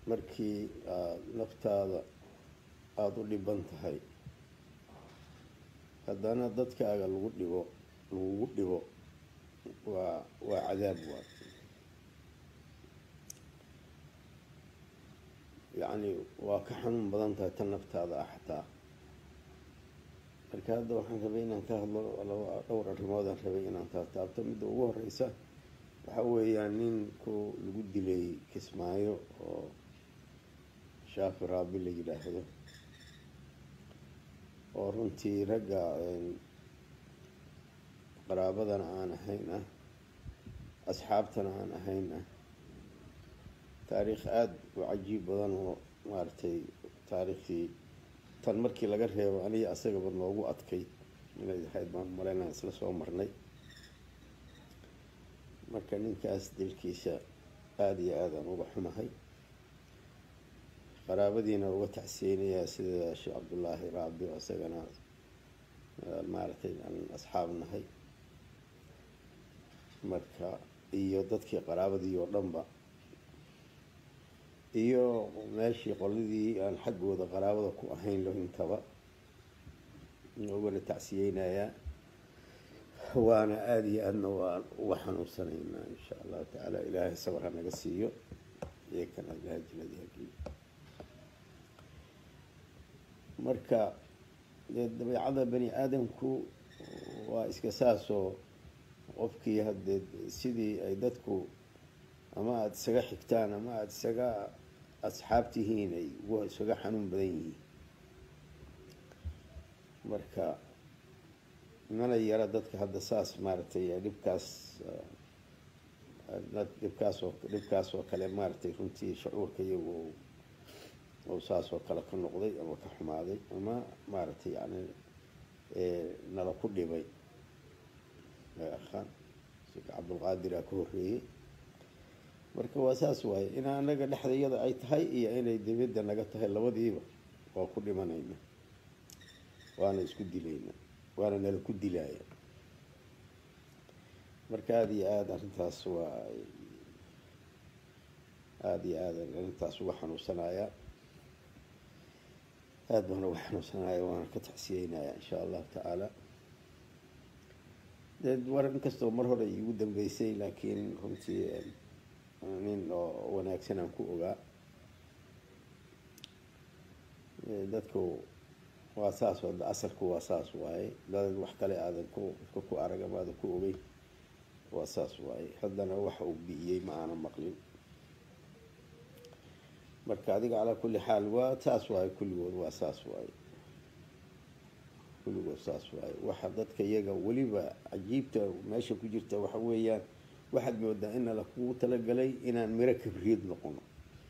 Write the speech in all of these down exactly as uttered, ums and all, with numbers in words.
markii aad naftaada aada u dhiban tahay haddana dadkaaga lagu dhibo lagugu dhibo waa waa cadaab waa yacni waa ka xanuun badan tahay tan naftaada ah xataa marka hadda waxaan rabay inaan ka hadlo dhowr arrimoodaan rabay inaan taataabto midda ugu horeysa waxa weeyaan ninku lagu dilay Kismaayo oo Shaafi Raabi la yidhaahdo oo runtii ragga qaraabadana aan ahayn ah asxaabtana aan ahayn ah taariikh aada u cajiib badan oo maaragtay taariikhii tan markii laga reebo aniga asagaba noogu adkay inay ahayd baan malaynaa isla soo marnay marka ninkaas dilkiisa aada iyo aadaan uga xumahay qaraabadiina uga tacsiyeynayaa sida Sheekh Cabdullaahi Raabi oo isagana maaragtay aan asxaab nahay marka iyo dadkii qaraabadii oo dhanba iyo meeshii qoladii aan xaggooda qaraabada ku ahayn lo intaba ugana tacsiyeynayaa waana aada iyo aadna waan uga xanuunsanaynaa insha allahu tacaala ilaahay sabar ha naga siiyo iyo kana ilaahay jannadii hageeyo marka dabeecada bani aadamku waa iska saasoo qofkii haddee sidii ay dadku ama aada isaga xigtaan ama aada isaga asxaabtihiin ay isaga xanuun badan yihiin marka mana yara dadka hadda saas maaragtay dhibkaas dhibkaas oo dhibkaas oo kale maaragtay runtii shucuurka iyagu oo saas oo kale ka noqday ama ka xumaaday ama maaragtay yacni nala ku dhibay akhan Sheekh Cabdulqaadir aa ka horreeyey marka waa saas waaye in anaga dhexdayada ay tahay iyo inay dibadda naga tahay labadiiba waa ku dhimanayna waana isku dilayna waana nala ku dilaaya marka aada iyo aada arrintaas waa aada iyo aada arrintaas uga xanuunsanayaa aada baan uga xanuunsanaya waana ka tacsiyeynayaa insha allahu tacaala dee war inkastoo mar hore iigu dambeysay laakiin runtii nin oo wanaagsan aan ku ogaa dadku waa saas wada asalku waa saas waaye dad wax kale aadan ku qofka ku arag ama aadan ku ogeyn waa saas waaye haddana waxa uu bi'iyey ma aanan maqlin marka adiga calaa kulli xaal waa saas waaye kulligood waa saas waaye kulligood saas waaye waxa dadka iyaga weliba cajiibta meesha ku jirta waxa weeyaan waxaad moodaa in la kugu talagalay inaan miro kabriid noqono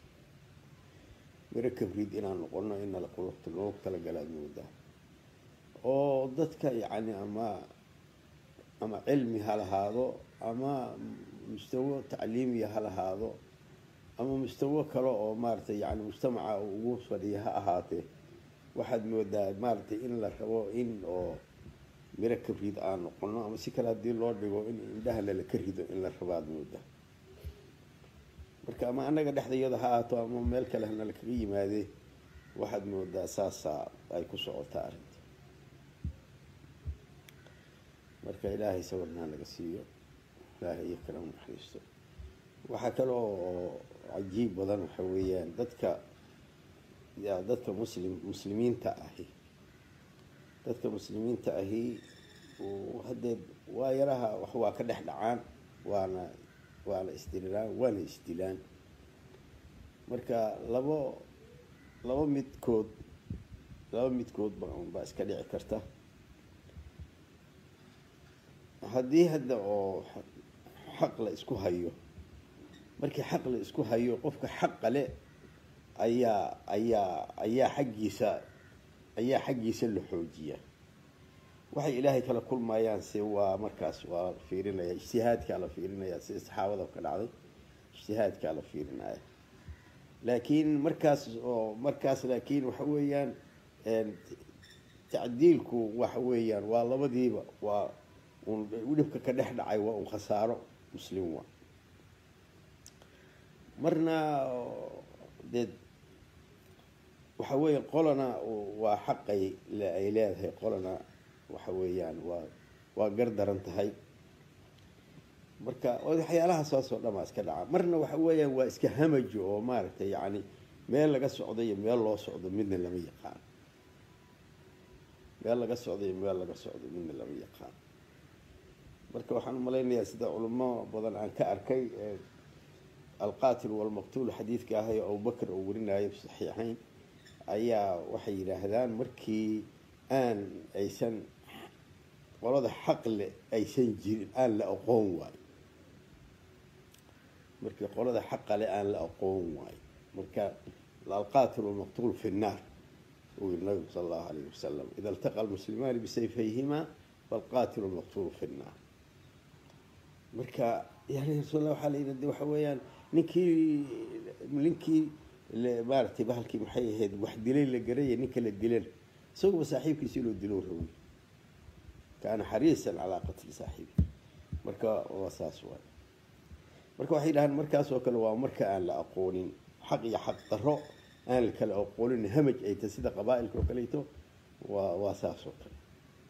miro kabriid inaan noqono in la kugu talagalay moodaa oo dadka yacni ama ama cilmi ha lahaado ama mustawa tacliimi ha lahaado ama mustawa kale oo maaragtay yacni mujtamaca ugu fadhiya ha ahaatee waxaad moodaa maaragtay in la rabo in oo miro kabriid aan noqono ama si kale haddii loo dhigo in indhaha lala ka rido in la rabaad mooda marka ama annaga dhexdayada ha ahaato ama meel kale hanala kaga yimaadee waxaad moodaa saasaa ay ku socotaa arrinta marka ilaahay sawarnaa laga siiyo ilaahay iyo kala naxariisto waxaa kale oo cajiib badan waxa weeyaan dadka yaa dadka muslim muslimiinta ahi dadka muslimiinta ahi haddee waa yaraha wax waa ka dhex dhacaan waana waana isdilaan waana isdilaan marka labo laba midkood laba midkood baa iska dhici karta haddii hadda oo xaq la isku hayo markii xaq la isku hayo qofka xaqa le ayaa ayaa ayaa xaggiisa ayaa xaggiisa la xoojiya waxay ilaahay kala kulmayaan si waa markaas waa fiirinaya ijtihaadka la fiirinaya si saxaabada ka dhacday ijtihaadka la fiirinaya laakiin markaas oo markaas laakiin waxa weeyaan een tacdiilku waxa weeyaan waa labadiiba waa uu dhibka ka dhex dhacay waa uu khasaaro muslim waa marna dad waxa weeye qolana waa xaqay ay leedahay qolana waxa weeyaan waa waa gardaran tahay marka waxyaalaha soo soo dhama iska dhaca marna waxa weeyaan waa iska hamajo oo maaragtay yani meel laga socdo iyo meel loo socdo midna lama yaqaan meel laga socdo iyo meel laga socdo midna lama yaqaan marka waxaan u malaynayaa sida culimo badan aan ka arkay alqaatil walmaqtuul xadiidka ah ee abubakar uu warinayo saxiixayn ayaa waxay yidhaahdaan markii aan aysan qolada xaq le aysan jirin aan la aqoon waayo markii qolada xaqa le aan la aqoon waayo marka alqaatil walmaqtuul fi nnaar uu yiri nabigu sala allahu alayhi wasalam ida iltaqa almuslimaani bisayfayhima falqaatil walmaqtuulu fi nnaar marka yani rasuulillah waxaa la yidhi waxa weeyaan ninkii ninkii maaragtay bahalkii maxay ahayd wax dilay la garaya ninka la dilan isaguba saaxiibkiisa inuu dilo rabay kaana xariisan calaa qatli saaxiibi marka waa saas waay marka waxay dhahaan markaas oo kale waa marka aan la aqoonin xaq iyo xaq daro aan la kala aqoonin hamaj ay tahay sida qabaa'ilka oo kaleeto waa waa saas oo kale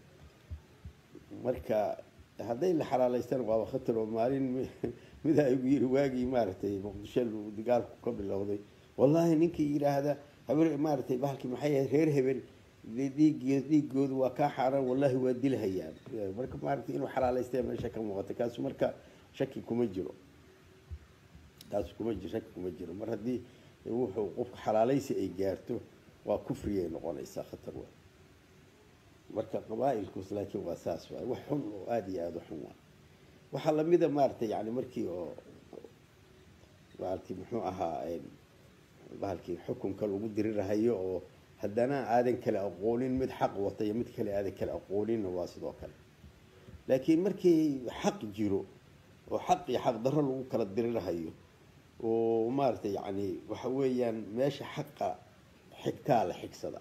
marka hadday la xalaalaystaan waaba khatar oo maalin midaa igu yiri waagii maaragtay muqdisho dagaalku ka bilowday wallahi ninkii yidhaahda habar maaragtay bahalkii maxay ahayd reer hebel dhiiggood dhiiggoodu waa kaa xaaraan wallahi waa dilhayaan marka maaragtay inuu xalaalaystay meesha ka muuqata kaasu marka shaki kuma jiro kaasu kuma jiro shaki kuma jiro mar haddii wuxuu qofka xalaalaysi ay gaarto waa kufriyay noqonaysaa khatar waay marka qabaa'ilkus laakiin waa saas waay wax xun oo aada iyo aada u xun waay waxaa lamida maaragtay yani markii oo maaragtay muxuu ahaa bahalkii xukunka lagu dirirahayo oo haddana aadan kale aqoonin mid xaq wata iyo mid kale aadan kale aqooninna waa sidoo kale laakiin markii xaq jiro oo xaq iyo xaq darro lagu kala dirirahayo oo maaragtay yani waxa weeyaan meesha xaqa xigtaa la xigsada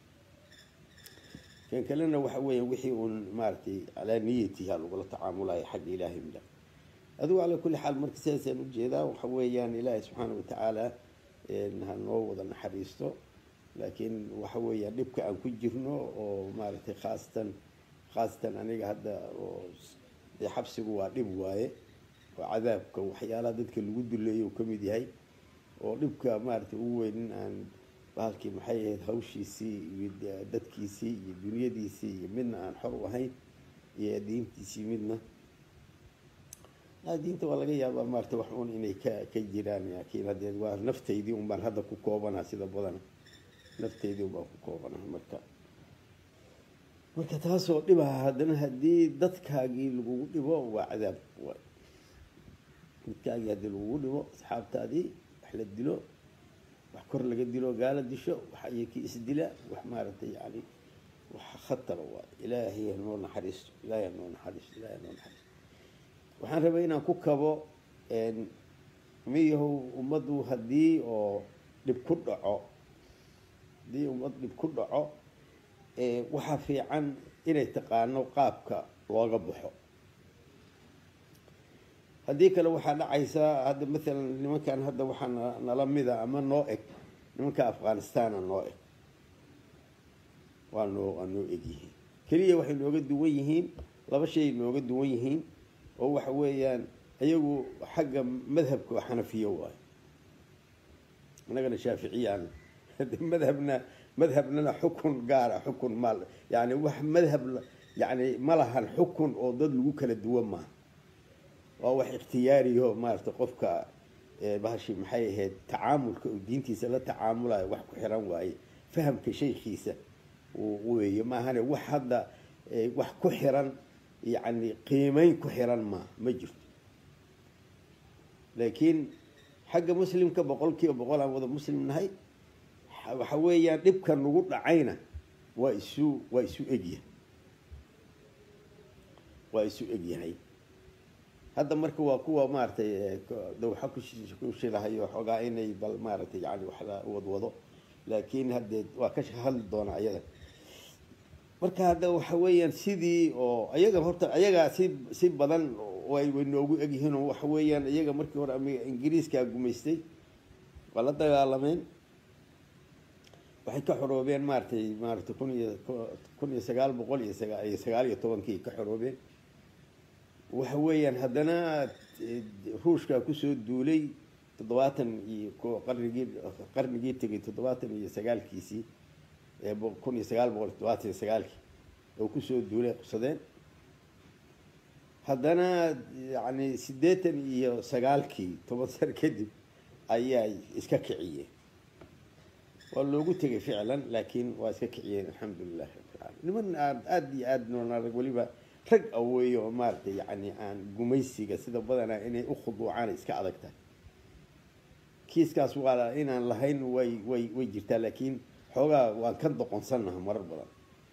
kan kalena waxa weeyaan wixii uun maaragtay calaa niyatiha lagula tacaamulayo xagga ilaahay mida adigu calaa kulli xaal marka sidaasaan ujeedaa waxa weeyaan ilaahay subxaana watacaala ha noo wada naxariisto laakiin waxa weeyaan dhibka aan ku jirno oo maaragtay khaasatan khaasatan aniga hadda oo dee xabsigu waa dhib waaye oo cadaabka waxyaalaha dadka lagu duleeyo uu ka mid yahay oo dhibka maaragtay ugu weyn in aan bahalkii maxay ahayd hawshiisii iyo dadkiisii iyo dunyadiisii iyo midna aan xor u ahayn iyo diintiisii midna diinta waa laga yaabaa maaragtay wax uun inay ka ka jiraan laakiin haddee waa naftaydii un baan hadda ku koobanaha sida badan naftaydii un baan ku koobanaha marka marka taasoo dhibaha haddana haddii dadkaagii lagugu dhibo waa cadaab waay dadkaagii haddii lagugu dhibo asxaabtaadii wax la dilo wax kor laga dilo gaala disho wax iyakii isdila wax maaragtay yani wax khatara waay ilaahay hanoo naxariisto ilaahay hanoo naxariisto ilaahay hanoo naxariisto waxaan rabay inaan ku kabo miyahow ummaddu haddii oo dhib ku dhaco haddii ummad dhib ku dhaco waxaa fiican inay taqaano qaabka looga baxo haddii kale waxaa dhacaysaa hadda maalan nimankan hadda waxaa nala mida ama noo eg nimanka afghanistana noo eg waa noo waa noo eg yihiin keliya waxay nooga duwan yihiin laba shay nooga duwan yihiin oo waxa weeyaan iyagu xagga madhabka oo xanafiyo waayo annagana shaaficiyaan madhabna madhabnana xukun gaara xukun mal yani wax madhab yani ma lahan xukun oo dad lagu kala duwan maaha waa wax ikhtiyaariyo maaragtay qofka bahashi maxay ahayd tacaamulka oo diintiisa la tacaamulayo wax ku xiran waaye fahamka shaykhiisa weeye maahane wax hadda wax ku xiran يعني قيمين كحران ما ما جرت لكن حق مسلم كبقول كي وبقول عن وضع مسلم نهاي حويا نبكر نقول عينه ويسو ويسو اجيه ويسو اجيه هاي هذا مركو وقوة مارتي دو حكو شي لهاي وحوقا اني بل مارتي يعني وحلا وض وضو لكن هذا وكش هل دون عيده marka hadda waxa weeyaan sidii oo ayaga horta ayaga si si badan way way noogu egyihiin oo waxa weeyaan ayaga markii hore Ingiriiska gumaystay wala dagaalameen waxay ka xoroobeen maartay maartay kun iyo kun iyo sagaal boqol iyo sagaal iyo tobankii ka xoroobeen waxa weeyaan haddana ruushka ku soo duulay toddobaatan iyo qarnigii qarnigii tagay toddobaatan iyo sagaalkiisii ee kun iyo sagaal boqol toddobaatan iyo sagaalkii oo ku soo duulay qabsadeen haddana yani siddeetan iyo sagaalkii toban sano kadib ayay iska kiciyeen waa loogu tegay ficlan laakiin waa iska kiciyeen alxamdulilah rabbil caalamiin niman aad iyo aad noonarag weliba rag aweeyo oo maaragtay yani aan gumaysiga sida badanaa inay u khuduucaan iska adag tahay kiiskaas waa inaan lahayn way way way jirtaa laakiin xoogaa waan ka doqonsannaha marar badan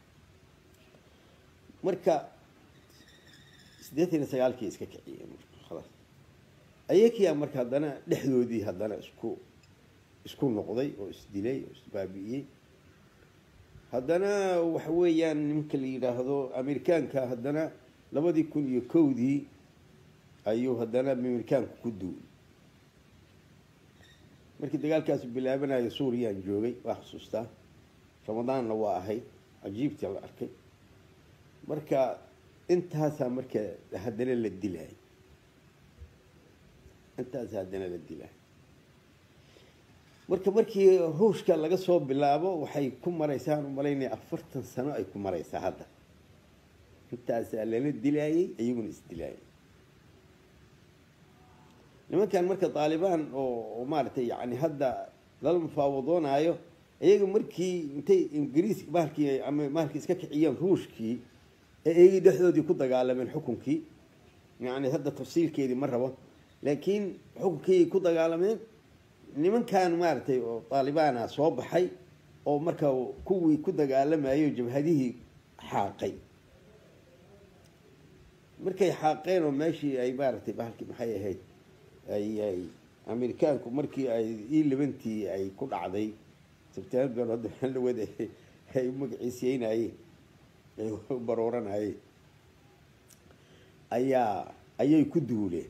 marka siddeetan iyo sagaalkii iska kiciyeen marka khalaas ayakiyaa marka haddana dhexdoodii haddana isku isku noqday oo isdilay oo isbaabi'iyey haddana waxa weeyaan nimanka la yidhaahdo amerikaanka haddana labadii kun iyo kowdii ayuu haddana amerikaanku ku duulay markii dagaalkaasi bilaabanayo suuriyaan joogay waa xusuustaa ramadaanna waa ahayd cajiibtii la arkay marka intaasaa marka haddana la dilay intaasaa haddana la dilay marka markii ruushka laga soo bilaabo waxay ku maraysaa aan u malaynaya afartan sano ay ku maraysaa hadda intaasaa lala dilaayey iyaguna isdilaayay nimankan marka taalibaan oo maaragtay yani hadda lala mufaawadoonaayo iyaga markii intay ingiriis bahalkii ama bahalkii iska kiciyeen ruushkii ee iyagii dhexdoodii ku dagaalameen xukunkii yani hadda tafsiilkeedii ma rabo laakiin xukunkii ku dagaalameen nimankan maaragtay oo taalibaana soo baxay oo marka kuwii ku dagaalamayo jabhadihii xaaqay markay xaaqeen oo meeshii ay maaragtay bahalkii maxay ahayd ay amerikaanku markii ay ii libantii ay ku dhacday sebtembar hadda waxaan la wada ay u magaciisiyeynayeen ay u barooranayeen ayaa ayay ku duuleen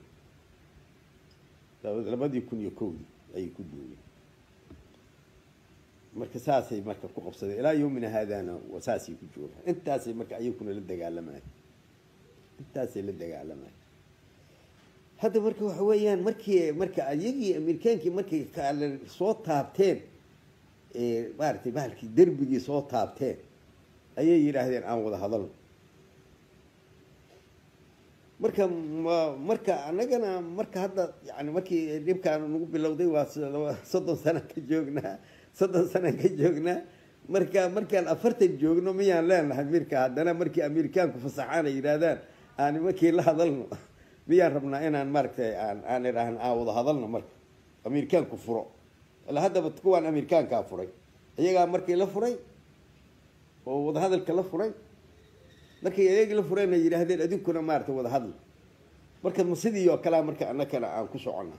labadii kun iyo kowdii ayay ku duuleen marka saasay marka ku qabsadeen ilaa yowmina haadana saasay ku joogaan intaasay marka ayaguna la dagaalamayen intaasay la dagaalamayen hadda marka waxa weeyaan markii marka ayagii amerikaankii markay kale soo taabteen maaragtay bahalkii derbigii soo taabteen ayay yidhaahdeen aan wada hadalno marka marka annagana marka hadda yani markii dhibkaan nagu bilowday waa soddon sanaan ka joognaa soddon sanaan ka joognaa marka markaan afartan joogno miyaan leenahay mirka haddana markii amerikaanku fasaxaan ay yidhaahdaan aan markii la hadalno miyaan rabnaa inaan maaragtay aan aan idhaahno aan wada hadalno marka amerikaanku furo ila haddaba kuwaan amerikaankaa furay iyagaa markii la furay oo wadahadalka la furay markii iyagii la furayna yidhaahdeen adinkuna maaragtay wada hadal marka ma sidii oo kalea marka annakana aan ku soconna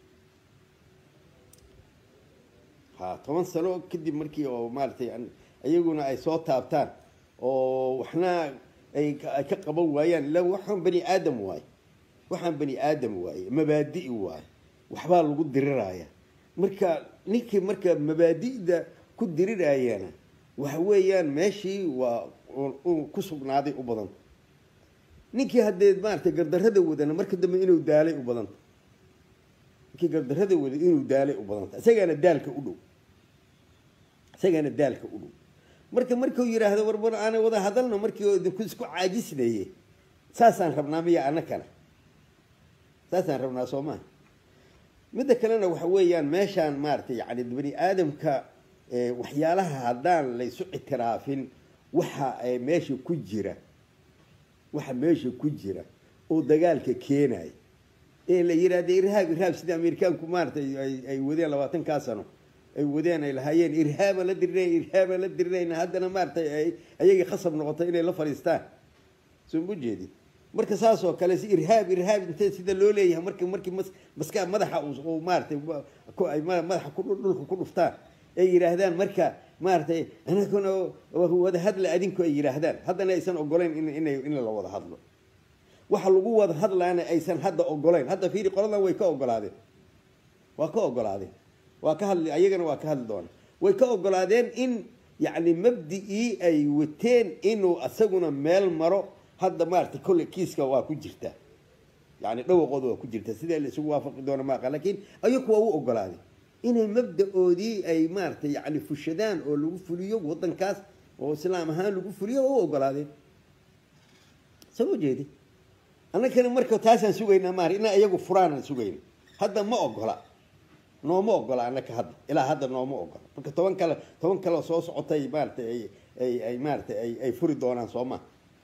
ha toban sano kadib markii oo maaragtay iyaguna ay soo taabtaan oo waxna ay ka qaban waayaan ila waxaan bani aadam waaye waxaan bani aadam waaye mabaadi' waaye waxbaa lagu diriraya marka ninkii marka mabaadi'da ku dirirayana waxa weeyaan meeshii waa ku sugnaaday u badanta ninkii haddee maaragtay gardarrada wadana marka dambe inuu daalay u badanta ninkii gardarrada wada inuu daalay u badanta isagaana daalka u dhow isagaana daalka u dhow marka markuu yidhaahdo warbar aana wada hadalno markii idinku isku caajisnaye saasaan rabnaa miya annakana saasaan rabnaa soo maha midda kalena waxa weeyaan meeshaan maaragtay yani bani aadamka waxyaalaha haddaan laysu ictiraafin waxa meesha ku jira waxa meesha ku jira oo dagaalka keenaya ee la yidhaahda irhaab irhaab sida amerikaanku maaragtay ay wadeen labaatankaa sano ay wadeen ay lahaayeen irhaaba la dirinayn irhaaba la dirinayna haddana maaragtay ay ayagii khasab noqotay inay la fadhiistaan soo ma jeedin marka saas oo kale si irhaab irhaab intee sida loo leeyahay markii markii maska madaxa uu maaragtay ay madaxa ku dhulka ku dhuftaan ay yidhaahdaan marka maaragtay anaguna wada hadla adinku ay yidhaahdaan haddana aysan ogolayn in inay in la wada hadlo waxa lagu wada hadlaana aysan hadda ogolayn hadda fiiri qoladan way ka ogolaadeen waa ka ogolaadeen waa ka hadli ayagana waa ka hadli doona way ka ogolaadeen in يعني مبدئي أي وتين إنه أسقنا مال مرو هذا ما أعرف كل كيس كوا كجرته يعني لو قضوا كجرته سيدا اللي سوا وافق دون ما قال لكن أيك هو أقول هذا إن المبدأ دي أي مارت يعني في الشدان أو لو فليو وطن كاس أو سلام هان لو فليو هو أقول هذا سووا جدي أنا كان مركب تاسع سوينا مار إن أيك فرانا سوينا هذا ما أقول nooma ogola anaka hadda ilaa hadda nooma ogola marka toban kale toban kale soo socotay maartay ay ay ay maartay ay ay furi doonaan Soomaa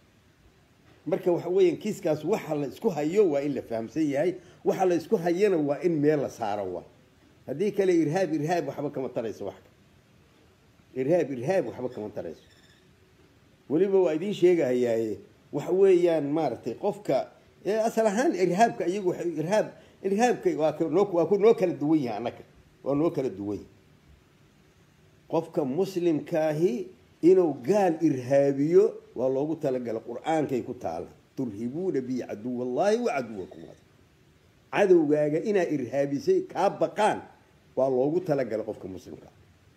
marka waxa weeyaan kiiskaas waxa la isku hayo waa in la fahamsan yahay waxa la isku hayana waa in meel la saaro waa hadii kale irhaab irhaab waxba kama tarayso wax irhaab irhaab waxba kama tarayso waliba waa idin sheegayaa waxa weeyaan maartay qofka asal ahaan irhaabka iyagu irhaab irhaabka waa ku waa ku noo kala duwan yahay anaka waa noo kala duwan qofka muslimkaahi inuu gaal irhaabiyo waa loogu talagalay quraankay ku taala turhibuuna bi adu wallahi wa aduwakum adowgaaga ina irhaabisay ka baqaan waa loogu talagalay qofka muslimka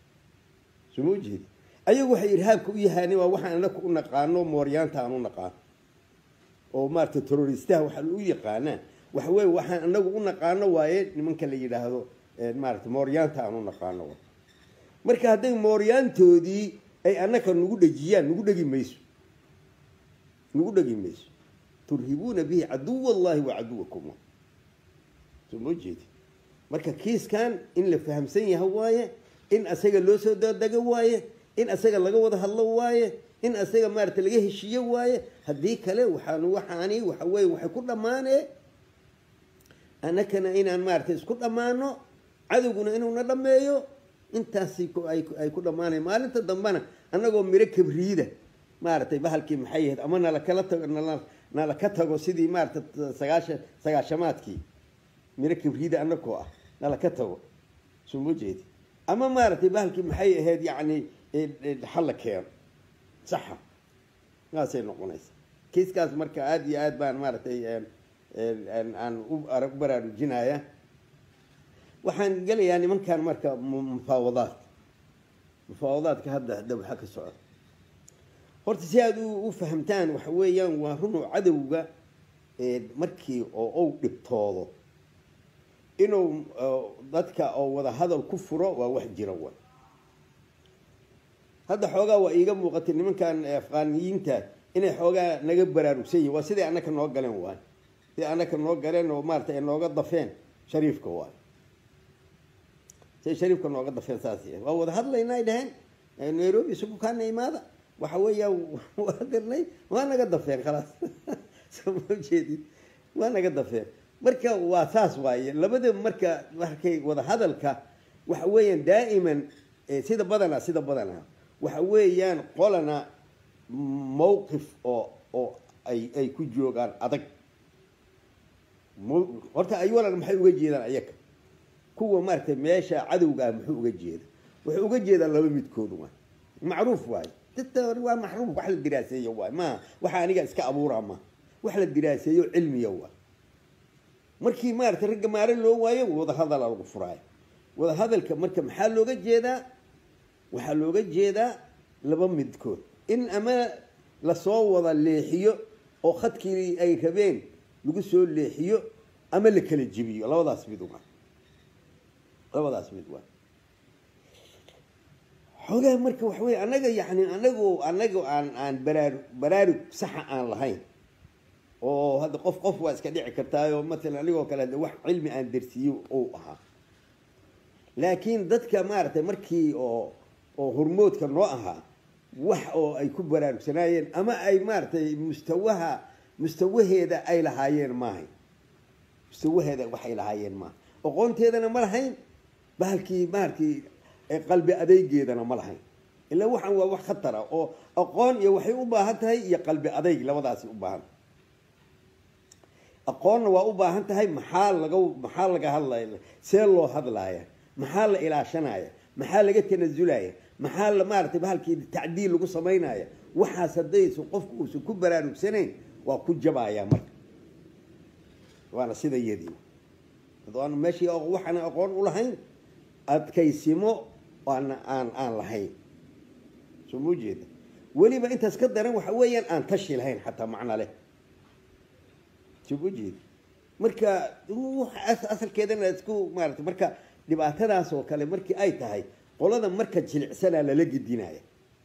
soo jeedi ayagu waxay irhaabka u yahaani waa waxaan anaka u naqaano mooryaanta aan u naqaan oo maarta terroristaha waxa uu yaqaanaa waxa weey waxaan anagu u naqaano waaye nimanka la yiraahdo maarta mooryaanta aan u naqaano marka haday mooryaantoodii ay anaka nugu dhajiyaan nugu dhagi mayso nugu dhagi mayso turhibuuna bihi adu wallahi wa aduwakum soo jeedi marka kiiskan in la fahamsan yahay waaye in asaga loo soo dadaga waaye in asaga laga wada hadlo waaye in asaga maarta laga heshiyo waaye hadii kale waxaan waxaani waxa weey waxay ku dhamaanee anakana inaan maarta isku dhamaano cadowguna inuu na dhameeyo intaasi ku ay ay ku dhamaanay maalinta dambana anagoo miro kabriida maartay bahalkii maxay ahayd ama nala kala tago nala ka tago sidii maarta sagaashan sagaashamaadkii miro kabriida anagoo ah nala ka tago soo jeedi ama maartay bahalkii maxay ahayd yaani xal keen صح ناس ينقونيس كيس كاس مركا عادي عاد بان مارتي ان ان أكبر الجناية وحن قال يعني من كان مركا مفاوضات مفاوضات كهذا دب حق السعودية هرت سيادو وفهمتان وحويا وهرنو عدوغا مركي او او دبتوضو انه dadka oo wada hadal ku furo waa wax jira waa هذا حوجا وإيجا مقتل من كان أفغانيين تا إنه حوجا نجيب براروسية وسيد أنا كنا نوجلين وان سيد أنا كنا نوجلين ومارت إنه نوجد ضفين شريف كوان سيد شريف كنا نوجد ضفين ساسية وهو هذا اللي نايدهن نيروبي سبوا كان ماذا وحويا وهذا وأنا قد ضفين خلاص سبوا جديد وأنا قد ضفين مركا واساس واي لبده مركا مركا وهذا هذا الك وحويا دائما سيد بدنا سيد بدنا وحويان قولنا موقف أو أو أي أي كجوجان أدق ورت أيوة محي وجيدا أيك كوا مرت ماشى عدو قام محي وجيدا وحي وجيدا لو متكونوا معروف واي تتروى محروف وحل الدراسية واي ما وحاني جالس كأبورا ما وحل الدراسية علمية واي مركي مارت رجع مارل لو واي وهذا هذا الغفراي وهذا هذا الكمرك محل لو جيدا waxaa looga jeedaa laba midkood in ama la soo wada leexiyo oo khadkii ay rabeen lagu soo leexiyo ama la kala jibiyo labadaas mid waa labadaas mid waa xogaa marka wax weey anaga yaani anagu anagu aan aan baraarug baraarug sax aan lahayn oo hada qof qof waa iska dhici kartaayo mesela anigoo kale wax cilmi aan darsiyo oo aha laakiin dadka maartay markii oo oo hormoodka noo ahaa wax oo ay ku baraarugsanayeen ama ay maartay mustawaha mustawaheeda ay lahaayeen maahay mustawaheeda wax ay lahaayeen ma aqoonteedana ma lahayn bahalkii maarkii qalbi adaygeedana ma lahayn illa waxan waa wax khatar ah oo aqoon iyo waxay u baahan tahay iyo qalbi adayg labadaas u baahan aqoon waa u baahan tahay maxaa laga maxaa laga hadlayaa see loo hadlayaa maxaa la ilaashanaya maxaa laga tanazulaya maxaa la maartay bahalkii tacdiil lagu sameeynaya waxa sadayso qofku uu ku baraarugsanayn waa ku jabaya marka waana sida yadii dadaan meeshii waxana aqoon u lahayn adkaysimo وأنا آن آن لهين شو موجود ولي ما أنت سكدرن وحويا أن تشي لهين حتى معنا له شو موجود مركا أصل كذا نسكو مارت مركا دبعة تناس وكله مركي أي تهاي قولنا مركا جلع سنة للقي الدناية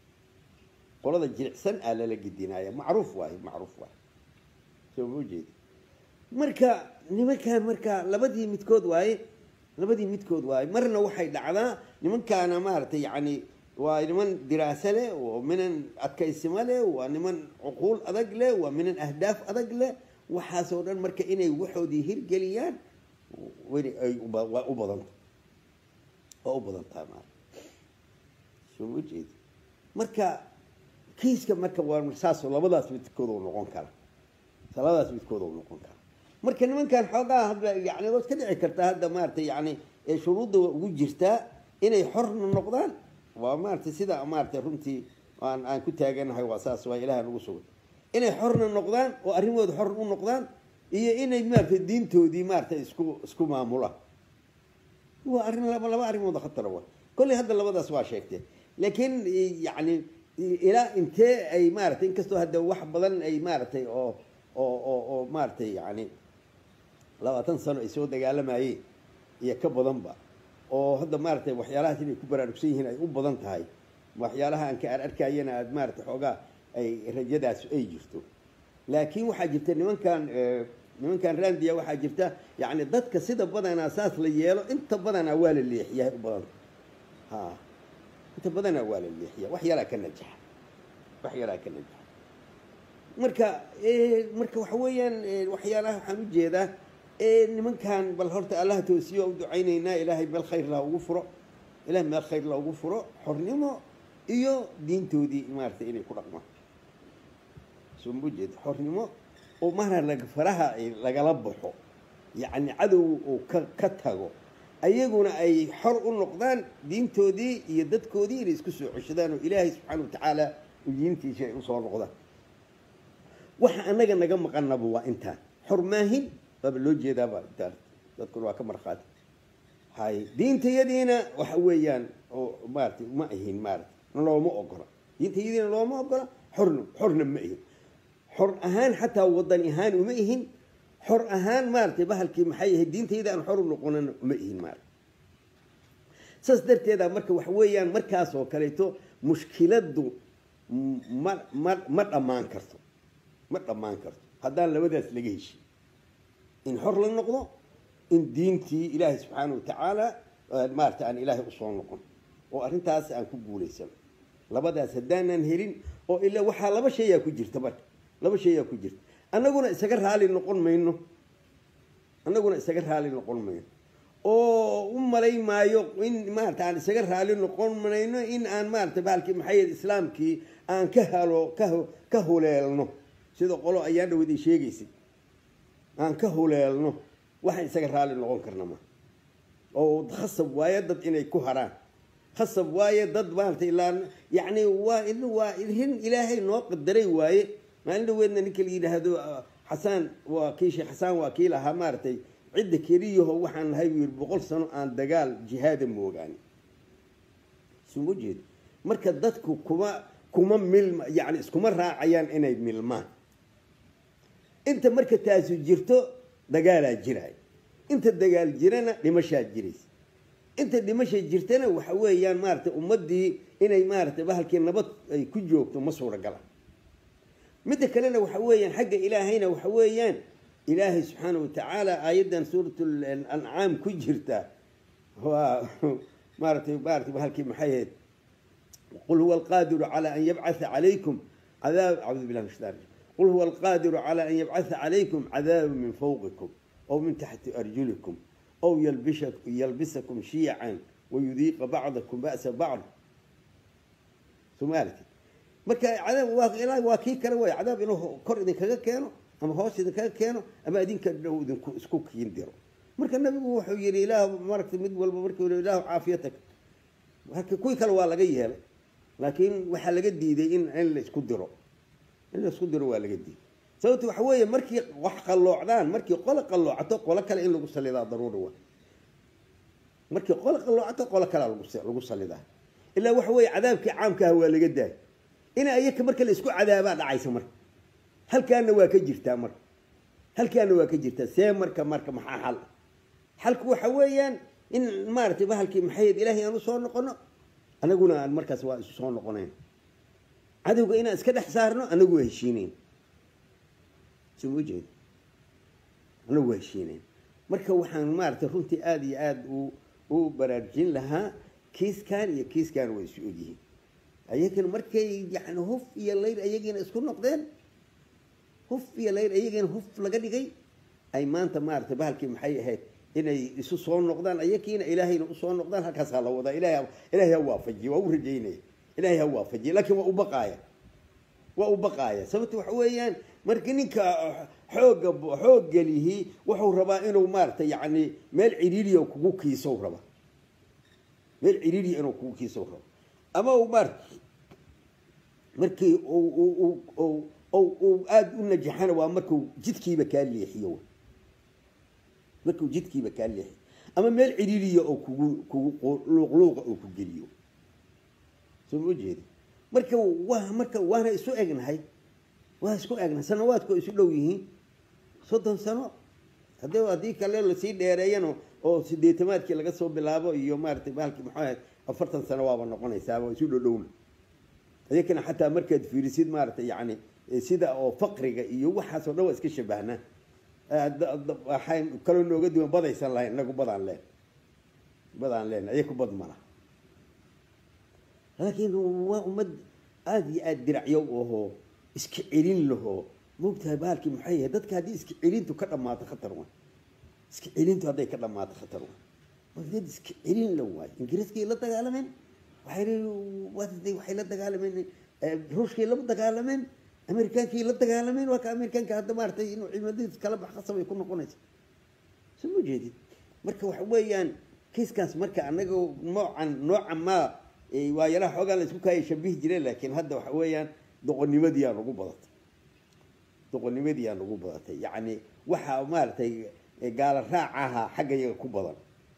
قولنا جلع سنة للقي الدناية معروف واحد معروف واحد شو موجود مركا نمكا مركا لبدي متكود واحد لبدي متكود واحد مرنا واحد على نمكا أنا مارت يعني ومن دراسة له ومن أكيس ماله ومن عقول أدق له ومن أهداف أدق له وحاسونا مركا إني وحودي هيرجليان وين وأبضن وأبضن تمام شو وجد مركا كيس كم مركا ومرساس ولا بدأت بتكودون نقون كلا ثلاثة بتكودون نقون كلا مركا من كان حاجة هذا يعني لو كده عكرت هذا مارت يعني شروط وجرتا إني حر من النقدان ومارت سيدا مارت رمتي أنا أنا كنت أجن هاي وأساس وإله الوصول إني حر من النقدان وأريمود حر من النقدان هي إني ما في الدين تودي مارت اسكو اسكو معمولة وأرين لا لا أريمود خطر هو كل هذا اللي بدأ سوا شيكته لكن يعني إلى أنت أي مارت إن كستو هذا واحد بدن أي مارت أو أو أو, أو مارت يعني لو تنسون يسود قال ما هي هي كبدن بقى oo hadda maartay waxyaalaha inay ku baraarugsan yihiin ay u badan tahay waxyaalaha aan ka arkayna aad maartay xogaa ay rajadaas ay jirto laakiin waxa jirta nimankan nimankan raandiya waxa jirta yaani dadka sida badan asaas la yeelo inta badan waa la leexiyaa u badan ha inta badan waa la leexiyaa waxyaalaha ka najax waxyaalaha ka najax marka ee marka waxa weeyaan waxyaalaha waxaan u jeedaa من كان بالهرت الله توسيه ودعينا إلهي بالخير له وغفره إلهي بالخير له وغفره حرنمه إيو دين تودي مارت إلي كرقمه سون بوجد حرنمه ومهنا لغفرها لغلبحه يعني عدو وكتهو أيقونا أي حر النقدان دين تودي يدد كودي يسكسوا عشدان إلهي سبحانه وتعالى ودينتي شيء وصول النقدان وحا أنك نقم قنبوا إنت حرماهن فبالوجه ده بقى تذكروا كم مرخات هاي دين تيدينا وحويان أو مارتي ما هين مارت لو ما أقرأ دين تيدينا لو ما أقرأ حرن حرن ما هين حر أهان حتى وضن إهان وما هين حر أهان مارتي بهالكي محيه الدين تيدينا حر نقولنا ما هين مارت سأصدرت هذا مركب وحويان مركز وكريتو مشكلة دو مر مر مر أمان كرتو مر أمان كرتو هذا اللي بدأ تلاقيه إن حر للنقضة إن دينتي إلهي سبحانه وتعالى مارت عن إلهي أصول نقض وأنت هسه أن كبولي سم لبدا سدانا نهرين أو إلا وحى لبا شيء كجير تبارك لبا شيء كجير أنا قلنا سكر حالي نقول منه أنا قلنا سكر حالي نقول منه أو أم لي ما يق إن مارت عن سكر حالي نقول منه إن أن مارت بالك محيي الإسلام كي أن كهلو كهو كهوليلنو سيدو قولوا أيان ودي شيء يسي aan ka huleelno waxaan isaga raali noqon karna ma oo khasab waaye dad inay ku haraan khasab waaye dad maanta ilaa yaani waa in waa in ilaahay noo qadaray waaye maalin weedna ninka la yiraahdo xasan waa kiishi xasan waa kiil aha maartay cid kiriyo waxaan lahay wiil boqol sano aan dagaal jihaad moogaan soo jeed marka dadku kuma kuma mil yaani iskuma raacayaan inay milmaan أنت مركز تاسو جرتو دجال جراي أنت دجال جرنا لمشى جريس أنت لمشى جرتنا وحويان مارت أمدي إني مارت بهالك النبض كجوك تمسور قلا متى كلنا وحويان حق إلهينا وحويان إلهي سبحانه وتعالى أيضا سورة الأنعام كجرتا هو مارت مارت بهالك محيد قل هو القادر على أن يبعث عليكم عذاب أعوذ بالله من الشيطان قل هو القادر على أن يبعث عليكم عذاب من فوقكم أو من تحت أرجلكم أو يلبسك يلبسكم شيعا ويذيق بعضكم بأس بعض ثم قالت مركا عذاب واقع واكي كانوا عذاب إنه كر إذا كذا كانوا أما هوس إذا كذا كانوا أما إذن كانوا إذن سكوك يندروا مركا النبي وحي يري إله مرك مد ولا مرك يري إله عافيتك هك كوي كانوا ولا جيها لكن وحلا جدي إذا إن إن سكدروا إلا سكدروا ولا جدي سويت وحوي مركي وح قلوا عدان مركي قل قلوا عتق ولا كلا إلا قصة لذا ضرورة markii qol qalloocata qol kala lagu lagu salidaa ilaa wax way cadaabkii caamka ah waa laga daay ina ayaka marka la isku cadaabaa dhacaysa marka halkaana waa ka jirtaa marka halkaana waa ka jirtaa see marka marka maxaa xal xalku waxa weeyaan in maartay bahalkii maxayd ilaahay aanu soo noqono anaguna aan markaas waa isu soo noqonayn cadawga inaan iska dhex saarno anagu heshiineen soo jeed anagu heshiineen marka waxaan maartay runtii aad iyo aad u u baraarjin lahaa kiiskan iyo kiiskan way isu ogyihiin ayagana markay yani huf iyo layr ayagina isku noqdeen huf iyo layr ayagina huf laga dhigay ay maanta maartay bahalkii maxay ahayd inay isu soo noqdaan ayakiina ilaahayna u soo noqdaan halkaas la wada ilaahay ilaahay ha waafajiyo waa u rajaynay ilaahay ha waafajiyo laakiin waa u baqaaya waa u baqaaya sababtu waxa weeyaan markii ninka xooga xoog galihi wuxuu rabaa inuu maartay yani meel ciriiriyo kugu kiiso raba meel ciriiriyo inuu kugu kiiso raba ama uu mar markii uu uu uu uu aad u najaxana waa markuu jidkiiba ka leexiyo markuu jidkiiba ka leexiyo ama meel ciriiriyo oo kugu kugu luuqluuqa oo ku geliyo soo jeedi marka waa marka waana isu egnahay waa isku egnahay sanawaadku isu dhow yihiin soddon sano hadii hadii kale la sii dheereeyano oo sideetamaadkii laga soo bilaabo iyo maartay baalkii maxaa ahayd afartan sano waaba noqonaysaa waa isu dhowdhowna ayakana xataa markaad fiirisid maartay yani sida oo faqriga iyo waxaas oo dhan waa iska shabahnaa waxaan kaloo nooga duwan badaysan lahayn inagu badaan leen badaan leen ayaku bad mala laakiin waa ummad aad iyo aad diracyo ahoo iska celin lahoo moogtahay baalkii maxay yahay dadka haddii iska celintu ka dhammaato khatar waa iska celintu hadday ka dhammaato khatar waa waa dad iska celin la waayo ingiriiskii la dagaalameen waxay waxay la dagaalameen ruushkii la dagaalameen amerikaankii la dagaalameen waa ka amerikaanka hadda maartay inuu ciidamadiisa kala bax qasab ay ku noqonayso soo ma jeedid marka waxa weeyaan kiiskaas marka anaga noocan noocan ma waa yaraha xoogaa la isku kaayay shabihi jireen laakiin hadda waxa weeyaan doqonimadii aan ugu badatay doqonimadii aan ugu badatay yacni waxa maartay gaala raacaha xagga iyaga ku badan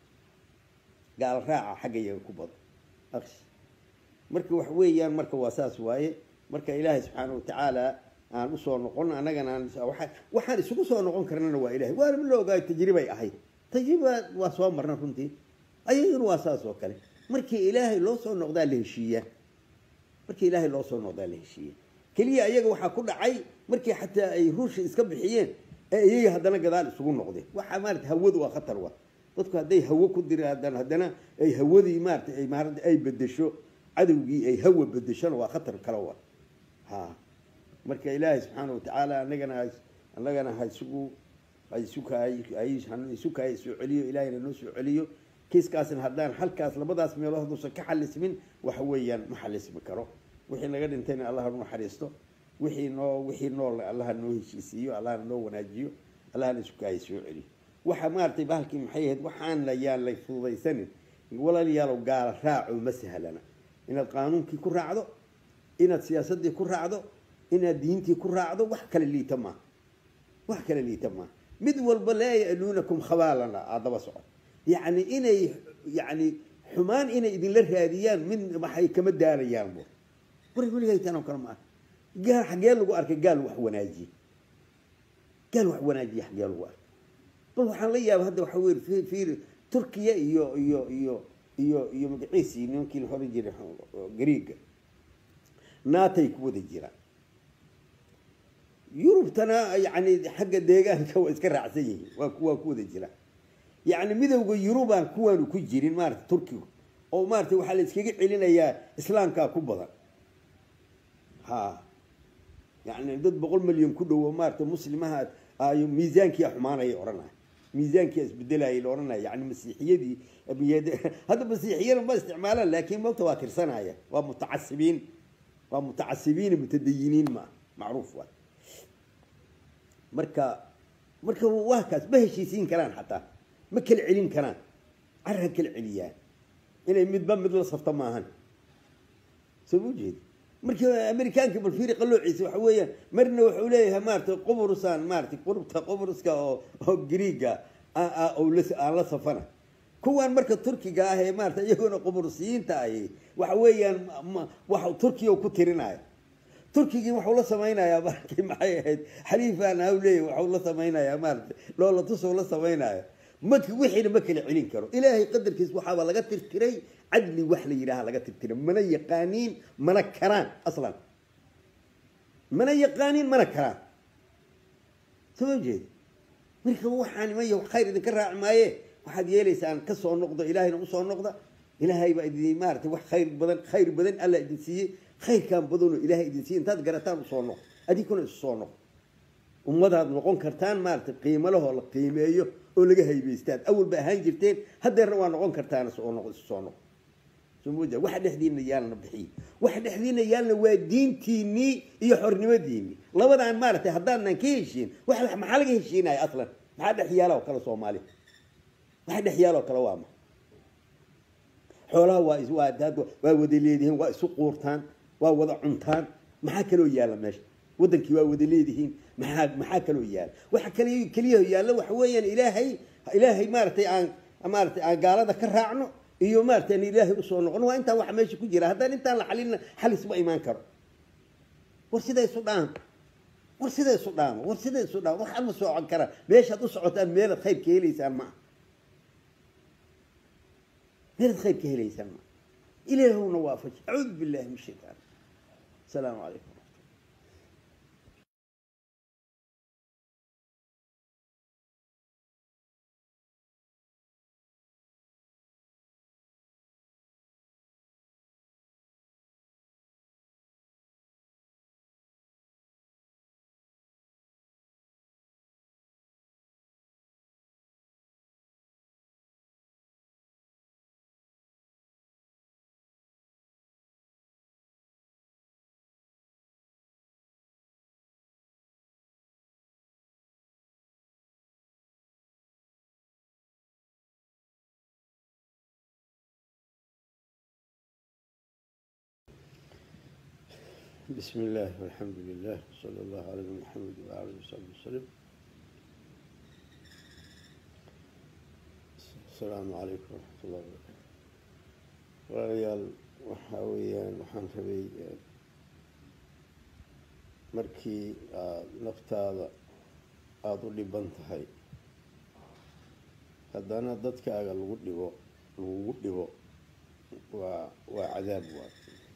gaala raaca xagga iyaga ku badan aqsi marka waxa weeyaan marka waa saas waaye marka ilaahay subxaanahu watacaala aan u soo noqon annagana aan waxaan isugu soo noqon karnana waa ilaahay waa la ogaay tajribay ahayd tajriba waa soo marna runtii ayaguna waa saas oo kale markii ilaahay loo soo noqdaa la heshiiya markii ilaahay loo soo noqdaa la heshiiya kaliya ayaga waxaa ku dhacay markii xataa ay ruushi iska bixiyeen ee iyaga haddana gadaal isugu noqdeen waxa maarata hawadu waa khatar waa dadku hadday hawo ku diraadaan haddana ay hawadii maarata ay maarata ay bedesho cadowgii ay hawa bedeshona waa khatar kale waa ha marka ilaahay subxaanahu watacaala annagana annagana ha isugu ha isukaay ha isukaay soo celiyo ilaahayna noo soo celiyo kiiskaasna haddaan halkaas labadaas meelood hadduusan ka xalismin waxa weeyaan ma xalismi karo wixii naga dhintayna allah ha naxariisto wixii noo wixii nool allah noo heshiisiiyo allah noo wanaajiyo allah na isukaay soo celiyo waxa maartay bahalkii maxay ahayd waxaan la yaan la fududaysanin walaalayaal gaala raaco ma sahlana inaad qaanuunkii ku raacdo inaad siyaasadii ku raacdo inaad diintii ku raacdo wax kale liita ma wax kale liita ma mid walba laa ya'luunakum khabaalana adaba socod يعني إني يعني حمان إني إذن للراديان من ما حي كم الداريان بو ورجول هاي تنا كرمه قال حقال له أرك قال وحوناجي قال وحوناجي حقال له طلع حليا هذا وحوير في في تركيا يو يو يو يو يو مقعيسي يمكن خريج غريق ناتي كود الجيران يوروب تنا يعني حق الديقان كو اسكر عسيه وكوا كود الجيران يعني مدوغ يوروبان كوانو ku jirin maarta turkiga oo maarta waxa la iskaga celinayaa islaamka ku badan ha يعني dad boqol milyan ku dhow maarta muslimaha ay miisaankii xumaanay oranay miisaankii isbedelay oranay يعني masiixiyadii hada masiixiyada ma isticmaalaan laakiin ma tawaatirsanaya waa mutacasbiin waa mutacasbiin mutadayiniin ma macruuf waa marka marka waa kaas ba heshiisiin karaan xataa ما كل علين كلام عرها كل عليان إنه مدبم مثل صفطة ماهن سووجد مركا أمريكان قبل فريق قالوا عيسى وحويا مرنا وحوليها مارت قبرصان مارت قربتها قبرص كا أو غريقة أو لس على صفنا kuwaan marka turkiga ah ee maarata iyaguna qubursiyiinta ahi waxa weeyaan waxa turkiga ku tirinaya turkigii wuxuu la samaynayaa markii maxay ahayd xaliifaan hawleey wuxuu la samaynayaa maarata loola tusoo la samaynaya markii wixiina ma kala celin karo ilaahay qadarkiis waxaa laga tirtiray cadli wax la yiraahdo laga tirtiray mana yaqaaniin mana karaan aslan mana yaqaaniin mana karaan soo jeed marka waxaan ma yahay khayr idin ka raacmaaye waxaad yeelaysaan ka soo noqdo ilaahayna u soo noqda ilaahay baa idin maartay wax khayr badan khayr badan alla idin siiyay khayrkan badano ilaahay idin siiyay intaad garataan u soo noqdo adikuna isu soo noqdo ummadaad noqon kartaan maartay qiimo laho la qiimeeyo oo laga haybeystaan awal ba ahaan jirteen hadeerna waa noqon kartaan soo noqdo isu soo noqdo sumuuda waxa dhexdiina yaalna bixi waxa dhexdiina yaalna waa diintiini iyo xornimadiini labadaan maartay hadaan ka heshiin wax maxaa laga heshiinay aslan maxaa dhex yaalo kala Soomaali waxa dhex yaalo kala waama xoolaha waa is waa dad waa wada leedihiin waa isu quurtaan waa wada cuntaan maxaa kale yaala meesha wadankii waa wada leedihiin maxaa maxaa kale yaala waxa kale kaliya yaala wax weeyaan ilaahay ilaahay maartay aan maartay aan gaalada ka raacno iyo maartay ilaahay u soo noqon waa inta wax meesha ku jira hadaan inta la xalina xalis ma iimaan karo war siday sudaan war siday sudaan war siday sudaan wax ama soo kara meesha u socotaan meel khayr ka heleysaan ma meel khayr ka heleysaan ma ilaahuna waafaj a'udhu billahi min shaytaan السلام عليكم بسم الله والحمد لله صلى الله على محمد وعلى اله وصحبه وسلم السلام عليكم ورحمة الله وبركاته وريال وحاويان وحان ربي مركي نفتاada aad u dhiban tahay hadana dadkaaga lagu dhibo lagu dhibo waa waa cadaab waa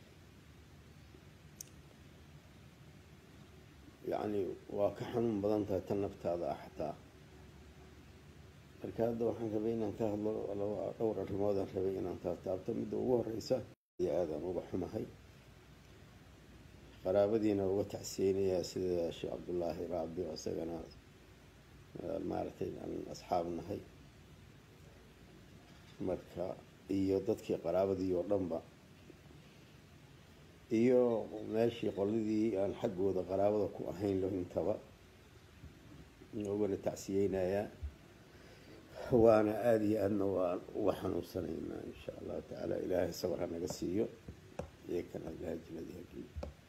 يعني وكحن بدنتها تنفت هذا حتى الكاد وحن كبينا انتهى الله أول الموضوع كبينا انتهى تابتمد وهو الرئيسة يا آدم وبحمه هاي قرابدينا وتحسيني يا سيد الشيخ عبد الله رابي وسجنا المعرتين عن أصحابنا هاي مركا يودتك قرابدي ورنبا iyo meeshii qoladii aan xaggooda qaraabada ku ahayn loo intaba inaguna tacsiyeynaya waana aad iyo aadna waan uga xanuunsanaynaa insha allah tacaala ilaahay sabr ha naga siiyo iyo kan allah jannada hagiyo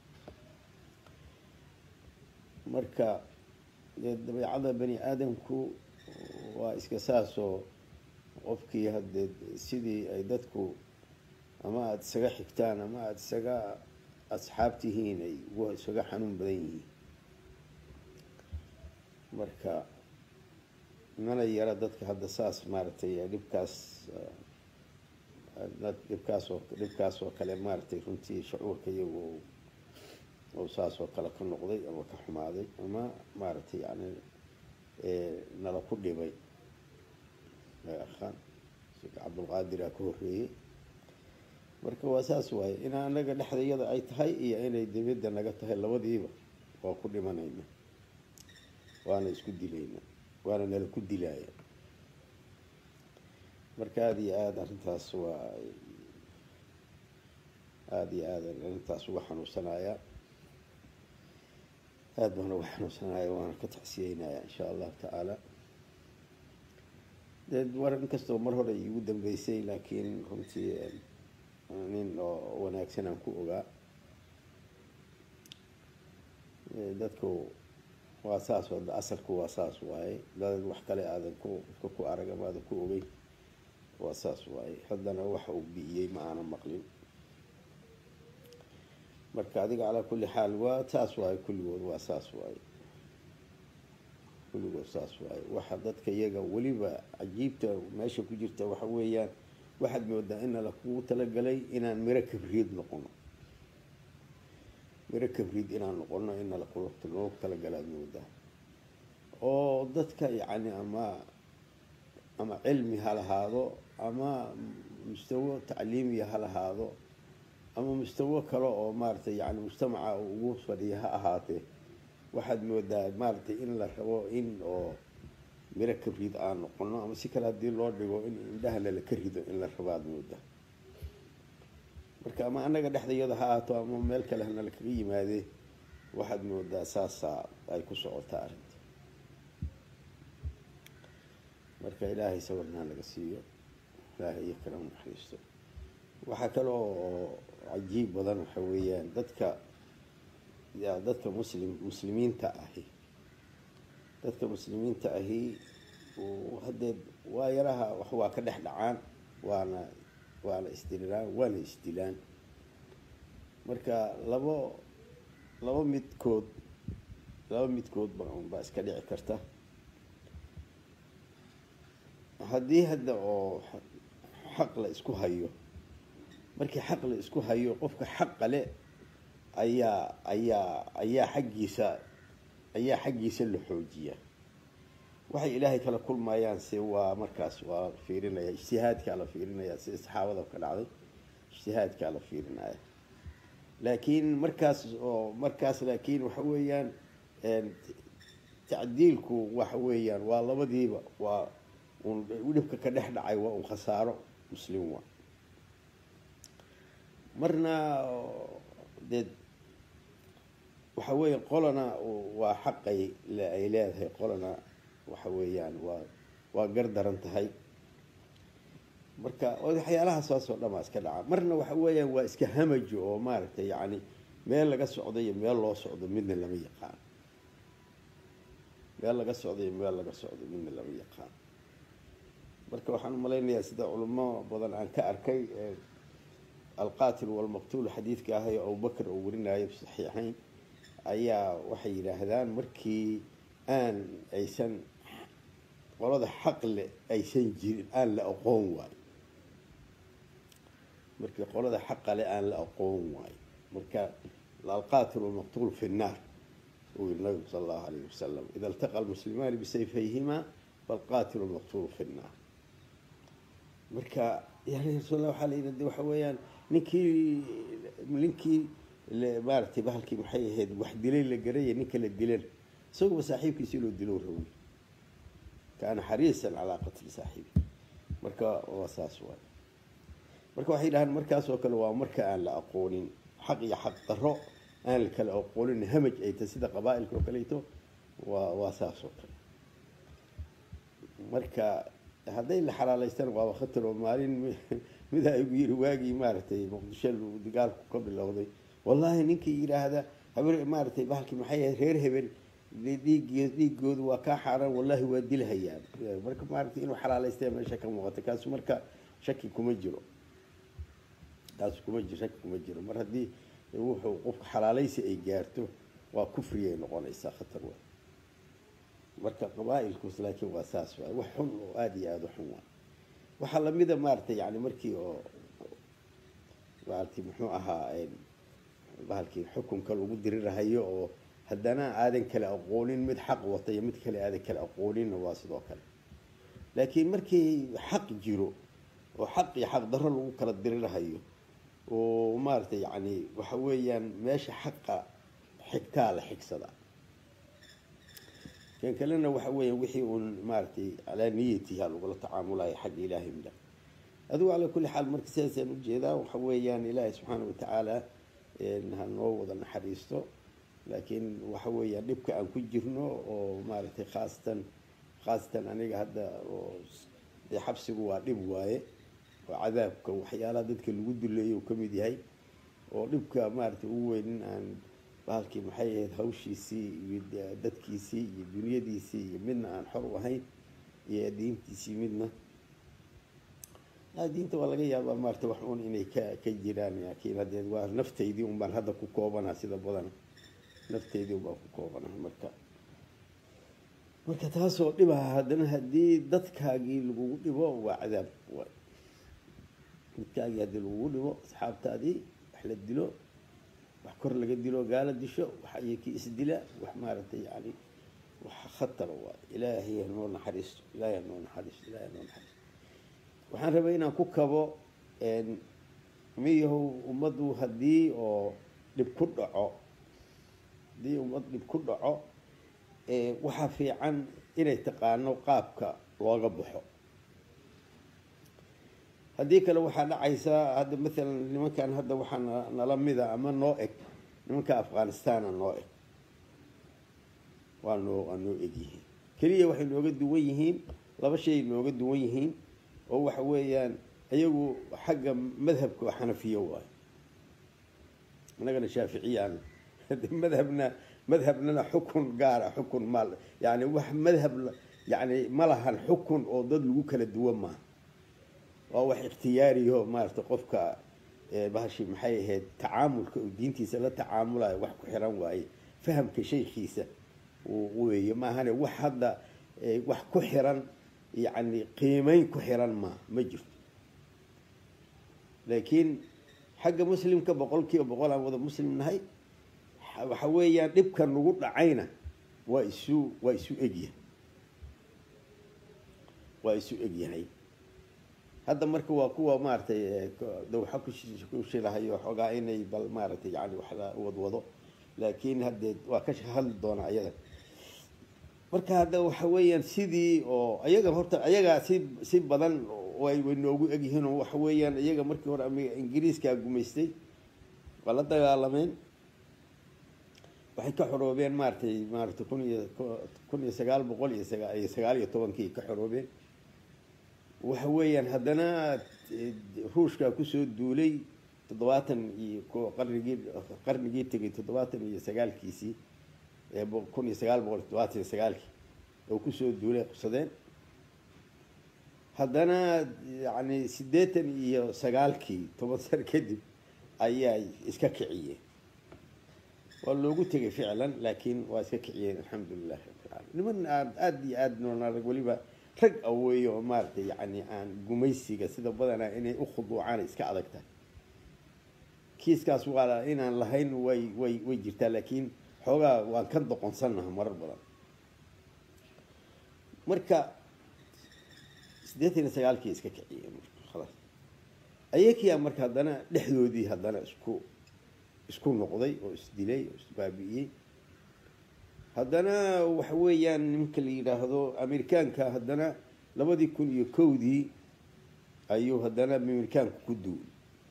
marka dabeecada bani aadamku waa iska saasoo qofkii hadde sidii ay dadku ama aad isaga xigtaan ama aad isaga asxaabtihiin ay isaga xanuun badan yihiin marka mana yara dadka hadda saas maaragtay dhibkaas dhibkaas oo dhibkaas oo kale maaragtay runtii shucuurka iyagu oo saas oo kale ka noqday ama ka xumaaday ama maaragtay yani nala ku dhibay akhan Sheekh Abdul Qaadir ka horreeyay marka waa saas waay in anaga dhaxdayada ay tahay iyo inay dibadda naga tahay labadiiba waa ku dhimanayna waana isku dilayna waana nala ku dilaaya marka aad iyo aad arrintaas waa aad iyo aad arrintaas uga xanuunsanaya aad baan uga xanuunsanaya waana ka tacsiyeynaaya insha allahu tacaala dad waran kastoo mar hore igu dambeysay laakiin runtii nin oo wanaagsan aan ku ogaa dadku waa saas wada asalku waa saas waaye dad wax kale aadan ku ku arag ama aadan ku ogay واساس واي حدنا وحو بيي ما أنا مقلين marka adiga على كل حال واساس واي كل واساس واي كل واساس واي واحد dadka iyaga waliba cajiibta meesha ku jirta waxa weeyaan waxaad moodaa in la ku tala galay inaan mira kabriid noqono mira kabriid inaan noqono in la qulubta loo tala galay moodaa oo dadka yani ama ama cilmi halahaado ama mustawa tacliimi halahaado ama mustawa kale oo maartay yani mujtamaca ugu fadhiya ahaatee waxaad moodaa maartay in la rabo in oo mira kabriid aan noqono ama si kale hadii loo dhigo in indhaha la ka rido in la rabaad moodaa marka ama anaga dhexdeeda ha ahaato ama meel kale hana la kaga yimaade waxaad moodaa saasa ay ku socotaa arinta marka ilaahay sawirna laga siiyo ilaahay iyo karaam naxariisto waxa kale oo cajiib badan waxa weeyaan dadka yaa dadka muslim muslimiinta ahi dadka muslimiinta ahi oo hadee waa yaraha wax waa ka dhex dhacaan waana waana isdilaan waana isdilaan marka labo labo midkood labo midkood baa iska dhici karta haddii hadda oo xaq la isku hayo markii xaq la isku hayo qofka xaq leh ayaa ayaa ayaa xaqiisa ayaa xaqiisa la xoojiya waxay ilaahay kala kulmayaan si waa markaas waa fiirinaya ijtihaadka la fiirinaya si saxaabada ka dhacday ijtihaadka la fiirinaya laakiin markaas oo markaas laakiin waxa weeyaan een tacdiilku waxa weeyaan waa labadiiba waa uu dhibka ka dhex dhacay waa uu khasaaro muslim waa marna dad waxa weeyaan qolana waa xaqay la ay leedahay qolana waxa weeyaan waa waa gardaran tahay marka waxyaalaha soo soo dhamaas ka dhaca marna waxa weeyaan waa iska hamajo oo maaragtay yaani meel laga socdo iyo meel loo socdo midna lama yaqaan meel laga socdo iyo meel laga socdo midna lama yaqaan marka waxaan malaynayaa sida culimo badan aan ka arkay القاتل والمقتول حديث كاهي أو بكر أو ورنا في صحيحين أيا وحي لهذان مركي آن أيسن ورد حقل أيسن جيل آن لأقوم واي مركي ورد حقل آن لأقوم واي مركي القاتل والمقتول في النار والنبي صلى الله عليه وسلم إذا التقى المسلمان بسيفيهما فالقاتل والمقتول في النار مركي يعني رسول الله عليه وسلم وحويان ninkii ninkii maartay bahalkii maxay ahayd wax dilay la garay ninka la dilay soo saaxiibkiisa loo dilo rawi kaana xariisan ala qatl saaxiibi marka waa saas waay marka waxay dhahan markaas oo kale waa marka aan la aqoonin xaq iyo xaq daro aan kala aqoonin hamaj ay sida qabaa'ilka oo kaleeto waa waa saas oo kale marka hadday la xalaaleystaan waa khatar oo maalin mid ay ugu yiri waagi maartay muqdisho dagaalku ka bilowday wallahi ninkii yiraahda habar maartay bahalkii maxay reer hebel dhiig dhiigood waa ka xaran wallahi waa dilhayaan marka maartay inuu xalaaleystay meesha ka muuqata kaas marka shaki kuma jiro taas kuma jiro shaki kuma jiro mar hadii wuxuu qofka xalaaleysi ay gaarto waa kufri ay noqonaysaa khatar waa marka qabaa'ilku laakiin waa saas waa wax xun oo aad iyo aad u xun waa waxa la mid ah maartay yani markii oo maartay muxuu ahaa een bahalkii xukunka lagu dirirahayo oo haddana aadan kala aqoonin mid xaq wata iyo mid kale aadan kala aqoonin waa sidoo kale laakiin markii xaq jiro oo xaq iyo xaq darro lagu kala dirirahayo oo maartay yani waxa weeyaan meesha xaqa xigtaa la xigsada كان كلنا وحوي وحي مارتي على نيتي هالوغلا تعاملها حق إلهي ملا أذو على كل حال مركز سياسي نجيدا وحوي يعني إلهي سبحانه وتعالى إنها نوض حريسته لكن وحوي يعني نبكى عن كل جرنه ومارتي خاصة خاصة أنا هذا يحبس جوا نبواي وعذابك وحيالا ضدك الود اللي وكمدي هاي ونبكى مارتي هو إن عن bahalkii maxay ahayd hawshiisii iyo dadkiisii iyo dunyadiisii iyo midna aan xor ahayn iyo diintiisii midna diinta waa laga yaabaa maarta wax uun inay ka ka jiraan laakiin haddee waa naftaydii un baan hadda ku koobanaa sida badan naftaydii un baan ku koobanaa marka marka taasoo dhibaha haddana haddii dadkaagii lagugu dhibo waa cadaab waay dadkaagii haddii lagugu dhibo asxaabtaadii wax la dilo wax kor laga dilo gaala disho wax ayakii isdila wax maaragtay yani wax khatar waay ilaahay hanoo naxariisto ilaahay hanoo naxariisto ilaahay hanoo naxariisto waxaan rabay inaan ku kabo miyahow ummaddu haddii oo dhib ku dhaco haddii ummad dhib ku dhaco waxaa fiican inay taqaano qaabka looga baxo haddii kale waxaa dhacaysaa hadda maalan nimankan hadda waxaa nala mida ama noo eg nimanka afghanistana noo eg waa noo waa noo eg yihiin keliya waxay nooga duwan yihiin laba shay nooga duwan yihiin oo waxa weeyaan iyagu xagga madhabka xanafiyo waayo anagana shaaficiyaan madhabna madhabnana xukun gaara xukun mal yani wax madhab yani ma lahan xukun oo dad lagu kala duwan maaha waa wax ikhtiyaariyo maarata qofka bahashi maxay ahayd tacaamulka oo diintiisa la tacaamulayo wax ku xiran waaye fahamka shaykhiisa weeye maahane wax hadda wax ku xiran يعني قيمين كحران ما مجرد لكن حق مسلم كبقول كي بقول هذا مسلم نهاي حويا نبكر نقول عينه ويسو ويسو اجيه ويسو اجيه هاي هذا مركو وقوة مارتي دو حكو شي لها يو حقا اني بل مارتي يعني وحلا وضوضو لكن هدي وكش هل دون عيدا marka hadda waxa weeyaan sidii oo ayaga horta ayaga si si badan way way noogu egyihiin oo waxa weeyaan ayaga markii hore Ingiriiska gumaystay wala dagaalameen waxay ka xoroobeen maartay maartay kun iyo sagaal boqol iyo sagaal iyo toban-kii ka xoroobeen waxa weeyaan haddana ruushka ku soo duulay toddobaatan iyo qarnigii qarnigii tagay toddobaatan iyo sagaal-kiisii kun iyo sagaal boqol toddobaatan iyo sagaalkii oo ku soo duulay qabsadeen haddana yani siddeetan iyo sagaalkii toban sano kadib ayay iska kiciyeen waa loogu tegay ficlan laakiin waa iska kiciyeen alxamdulilah rabbil caalamiin niman aad iyo aad noolnaa weliba rag aweeye oo maaragtay yani aan gumaysiga sida badanaa inay u khuduucaan iska adag tahay kiiskaas waa inaan lahayn way way way jirtaa laakiin xoogaa waan ka doqonsanahay marar badan marka siddeetan iyo sagaalkii iska kiciyeen khalaas ayakiyaa marka haddana dhexdoodii haddana isku isku noqday oo isdilay oo isbaabi'iyey haddana waxa weeyaan nimanka la yidhaahdo amerikaanka haddana labadii kun iyo kowdii ayuu haddana amerikaanku ku duulay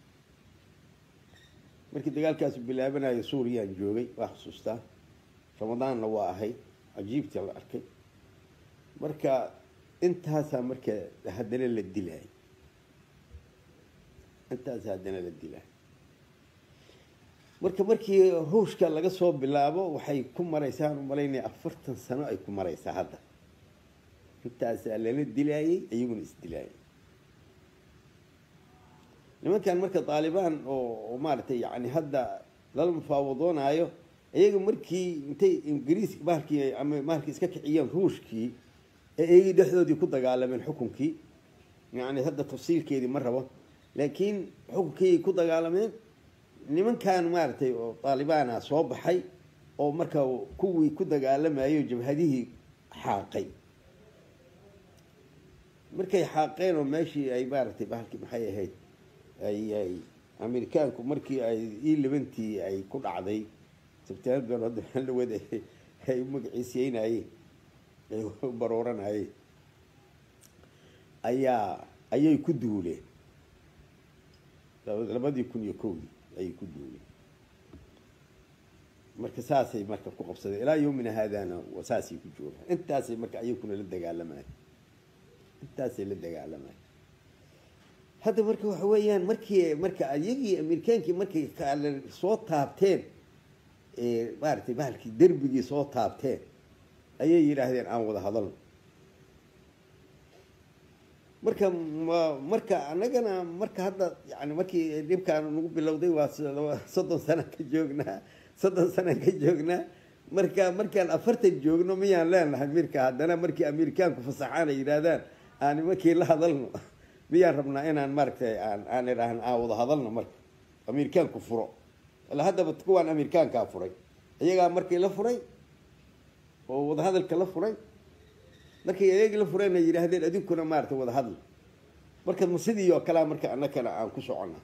markii dagaalkaas bilaabanayo suuriyaan joogay waa xusuustaa ramadaanna waa ahayd cajiibtii la arkay marka intaasaa marka haddana la dilay intaas haddana la dilay marka markii ruushka laga soo bilaabo waxay ku maraysaa u malaynaya afartan sano ay ku maraysaa hadda intaasaa lala dilaayay iyaguna isdilaayay nimankan marka Taliban oo maartay yani hadda lala mufaawadoonayo iyaga markii intay Ingiriis baarkii ama markii iska kiciyeen ruushkii ee dhexdoodii ku dagaalameen xukunkii yani hadda tafsiilkeedii ma rabo laakiin xukunkii ku dagaalameen nimankan maartay oo Taliban soo baxay oo marka kuwii ku dagaalamayay jabhadihii xaaqay markay xaaqeen oo meeshii ay maartay baarkii maxay ahayd ay ay amerikaanku markii ay eleventii ay ku dhacday September hadda la waday ay magaciiseynayeen ay barooranayeen ayaa ayay ku duuleen labadii kun iyo kowdii ayay ku duuleen marka saasay marka ku qabsadeen ilaa yoomina haadana wasaasi ku jooga intaasay marka ayaguna la dagaalamayeen intaasay la dagaalamayeen hadda marka waxa weeyaan markii marka ayagii amerikaankii markay kala soo taabteen ee maartay bahalkii darbigii soo taabteen ayay yiraahdeen aan wada hadalno marka marka anagana marka hadda yani markii dhibkaan nagu bilowday waa soddon sano ka joognaa soddon sano ka joognaa marka markaan afartan joogno miyaan leenahay mirka haddana markii Ameerikaanku fasaxaan ay yiraahdaan aan markii la hadalno miyaan rabnaa inaan markay aan aan iraahno aan wada hadalno marka Ameerikaanku furo la hadaba kuwaan Ameerikaanka furay iyaga markii la furay oo wada hadalka la furay markii iyaga la furayna yiraahdeen adinkuna maartay wada hadal marka sidii oo kala marka annakana aan ku soconnaa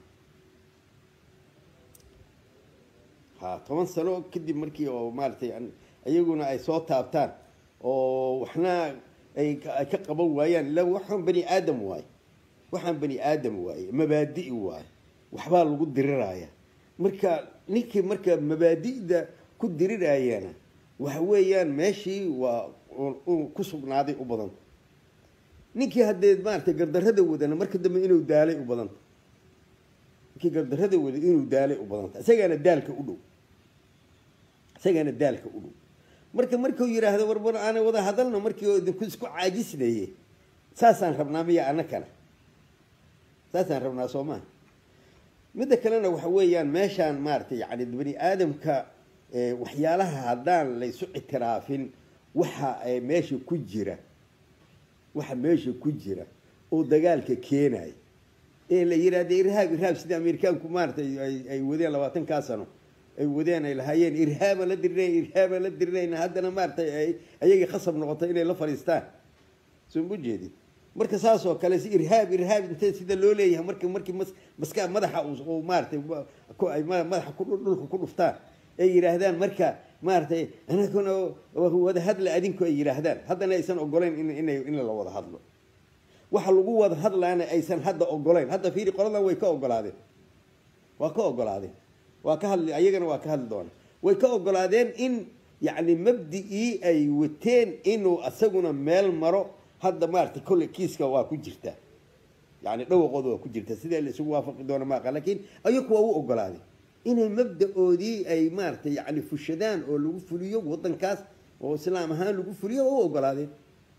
ha toban sano kadib markii oo maartay ayaguna ay soo taabtaan oo waxna ay ka qaban waayaan la waxaan bani aadam waay waxaan bani aadam waay mabaadi waay waxba lagu diriraaya marka ninkii marka mabaadiida ku diriraayana waxa weeyaan meeshii waa ku sugnaaday u badan ninkii hadeed maartay gardarrada wadana marka dambe inuu daalay u badan ninkii gardarrada wada inuu daalay u badan isagana daalka u dhow isagana daalka u dhow marka markuu yiraahdo warbar aan wada hadalno markii oo idinku isku caajisnaye saasaan rabnaa miya annakana saasaan rabnaa Soomaa mid kalena waxa weeyaan meeshaan maartay yani bani aadamka waxyaalaha hadaan la isu itiraafin waxa ay meesha ku jira waxa meesha ku jira oo dagaalka keenay ee la yiraahdo irhaab irhaab sida Ameerikaanku maartay ay wadeen labaatan ka sano ay wadeen ay lahaayeen irhaab la diray irhaab la dirayna haddana maartay ay ayaga khasab noqotay inay la fariistaan soo bujeedi marka saas oo kale si irhaab irhaab inta sida loo leeyahay marka markii maska madaxa oo maartay ku ay madaxa ku dhulka ku dhuftaan ay yiraahdaan marka maartay ana kuna wada hadla adinku ay yiraahdaan haddana aysan ogoleen in inay in la wada hadlo waxa lagu wada hadlaana aysan hadda ogoleen hadda fiiri qoladan way ka ogolaadeen waa ka ogolaadeen waa ka hadli ayagana waa ka hadli doona way ka ogolaadeen in yani mabdii ay wateen inuu asaguna meel maro hadda maartay kulli kiiska waa ku jirta yani dhawqooda waa ku jirta sidee la isugu waafaqi doona ma qala laakiin ayagu waa u ogolaadeen inay mabdaoodii ay maartay yani fushadaan oo lagu fuliyo wadankaas oo islaam ahaan lagu fuliyo oo ogolaadeen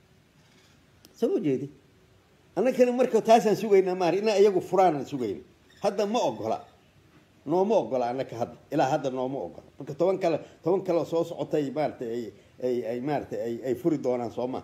soo jeedi annagana marka taasaan sugaynaa maar in ayagu furaan sugayna hadda ma ogola nooma ogola annaka hadda ilaa hadda nooma ogola marka toban kale toban kale soo socotay maartay ay ay ay maartay ay ay furi doonaan Soomaa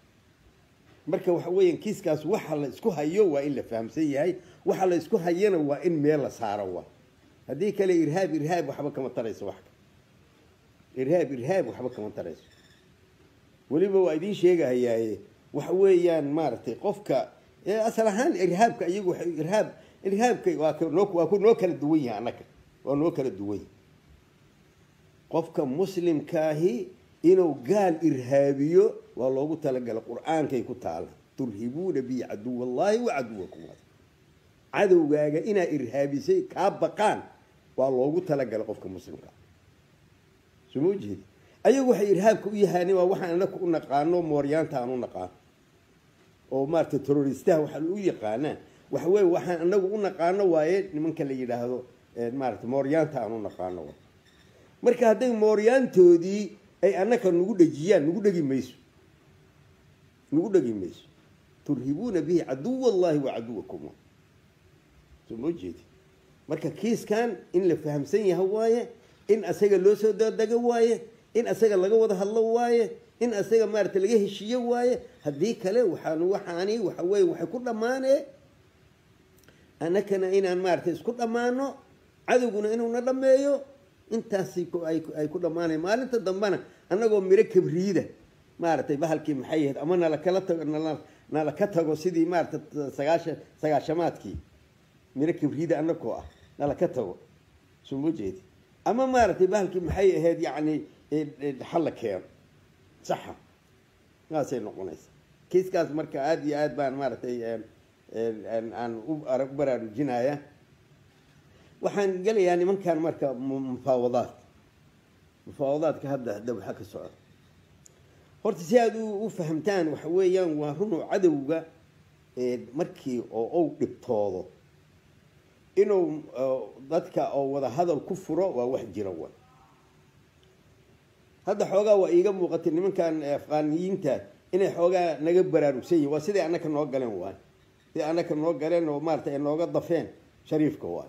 marka waxa weeyaan kiiskaas waxa la isku hayo waa in la fahamsan yahay waxa la isku hayana waa in meel la saaro waa hadii kale irhaab irhaab waxba kama tarayso wax irhaab irhaab waxba kama tarayso waliba waa idin sheegayaa waxa weeyaan maartay qofka asal ahaan irhaabka iyagu irhaab irhaabka waa ka noo waa ku noo kala duwan yahay annaka waa noo kala duwan qofka muslimkaahi inuu gaal irhaabiyo waa loogu talagalay quraanka ku taala turhibuuna bi aduwallahi wa aduwakum cadowgaaga ina irhaabisay ka baqaan waa loogu talagalay qofka muslimka sumuujid ayagu waxay irhaabka u yahaani waa waxaan anaku u naqaano mooryaanta aan u naqaan oo maarta terroristaha waxa uu yaqaanaa waxa weey waxaan anagu u naqaano waaye nimanka la yiraahdo maarta mooryaanta aan u naqaano marka haday mooryaantoodii ay anaka nugu dhajiyaan nugu dhagi mayso nugu dhagi mayso turhibuuna bihi aduwallahi wa aduwakum sumuujid marka kiiskan in la fahamsan yahay waaye in asaga loo soo dadaga waaye in asaga laga wada hadlo waaye in asaga maarta laga heshiyo waaye hadii kale waxaan waxaani waxa weey waxa ku dhamaanay anakana inaan maarta isku dhamaano cadawguna inuu na dhameeyo intaasi ku ay ay ku dhamaanay maalinta dambana anagoo miro kabriida maartay bahalkii maxay yahay ama nala kala tago nala ka tago sidii maarta sagaashan sagaashamaadkii miro kabriida anagoo ah nala ka tago sumuujid ama maartay bahalkii maxay ahayd yani xal keen صح ناس ينقونيس كيس كاس مركا عادي عاد بان مارتي ان ان أكبر الجناية وحن قال يعني من كان مركا مفاوضات مفاوضات كهذا هذا بحق السؤال هرت زياد وفهمتان وحويا وهنو عدو مركي او او دبتوضو انه ضدك او وذا هذا الكفر وواحد جروان هذا حوجا وإيجا مقتل من كان أفغانيين تا إنه حوجا نجيب برارسي وسيد أنا كنا قالين وان si anaka noo galeen oo maartay nooga dafeen shariifka waa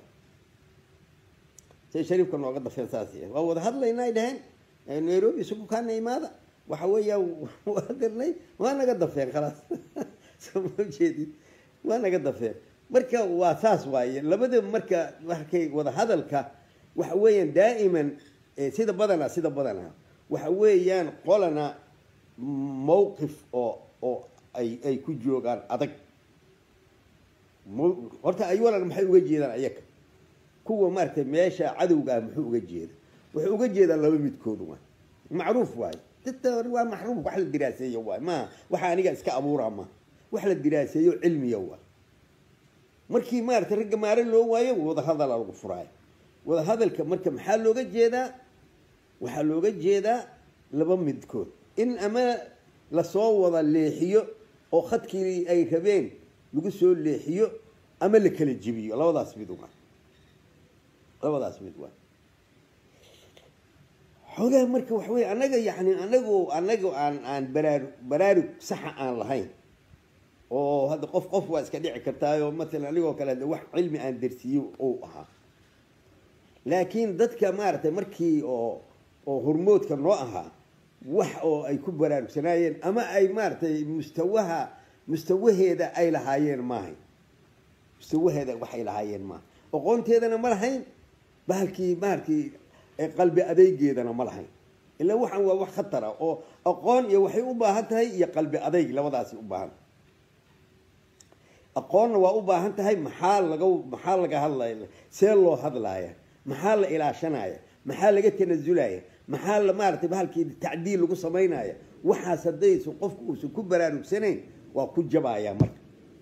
si shariifka nooga dafeen saasi waa wada hadlaynaa dhahan Nairobi isugu kaana imaada waxa weeyaa waa dirnay waa naga dafeen khalaas soo jeedid waa naga dafeen marka waa saas waaye labada marka waxay wada hadalka waxa weeyaan daa'iman sida badana sida badana waxa weeyaan qolana mowqif oo oo ay ay ku joogaan adag horta ay walaal maxay uga jeedaan ayaga kuwa maartay meesha cadowga muxuu uga jeedaa wuxuu uga jeedaa laba midkood waa macruuf waay dadka waa maxruuf wax la diraaseeyo waay ma waxa aniga iska abuuraa ma wax la diraaseeyo cilmiya waa markii maartay rag maare loo waayo wada hadal lagu furaay wada hadalka marka maxaa looga jeedaa waxa looga jeedaa laba midkood in ama la soo wada leexiyo oo khadkii ay rabeen lagu soo leexiyo ama la kala jibiyo labadaas mid waa labadaas mid waa xogaa marka wax weey anaga yaani anagu anagu aan aan baraarug baraarug sax aan lahayn oo hada qof qof waa iska dhici kartaa oo mesela anigoo kale wax cilmi aan darsiyo oo aha laakiin dadka maartay markii oo oo hormoodka noo aha wax oo ay ku baraarugsanaayeen ama ay maartay mustawaha mustawaheeda ay lahaayeen maahay mustawaheeda wax ay lahaayeen ma aqoonteedana ma lahayn bahalkii maarkii qalbi adaygeedana ma lahayn illa waxan waa wax khatar ah oo aqoon iyo waxay u baahan tahay iyo qalbi adayg labadaas u baahan aqoon waa u baahan tahay maxaa laga maxaa laga hadlayaa see loo hadlayaa maxaa la ilaashanaya maxaa laga tanazulaya maxaa la maartay bahalkii tacdiil lagu sameynaya waxa sadayso qofku uu ku baraarugsanayn waa ku jabaya marka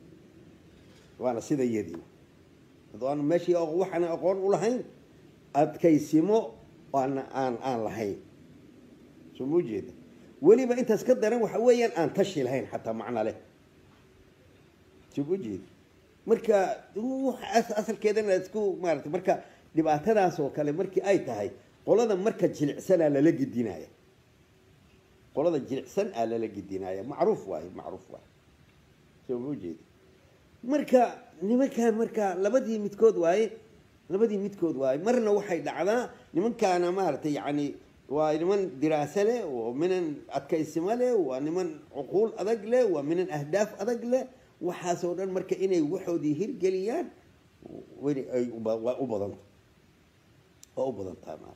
waana sida yadii dadaan meeshii oo waxana aqoon u lahayn adkaysimo aan aan aan lahayn soo muujeeda waliba intaas ka daran waxa weeyaan aan tashi lahayn xataa macna leh soo muujeeda marka asalkeedana isku maartay marka dhibaatadaas oo kale markii ay tahay qolada marka jilicsan la la gidinaya qolada jilicsan la la gidinaya macruuf waay macruuf waay soo muujeeda marka nimankan marka labadii midkood waay labadii midkood waay marna waxay dhacdaa nimankaana maartay yaani waa niman diraasad leh oo minan adkaysimo leh waa niman uqul adag leh waa minan ahdaaf adag leh waxa soo dhan marka inay waxoodii hirgeliyaan wari ay u badan oo u badan taama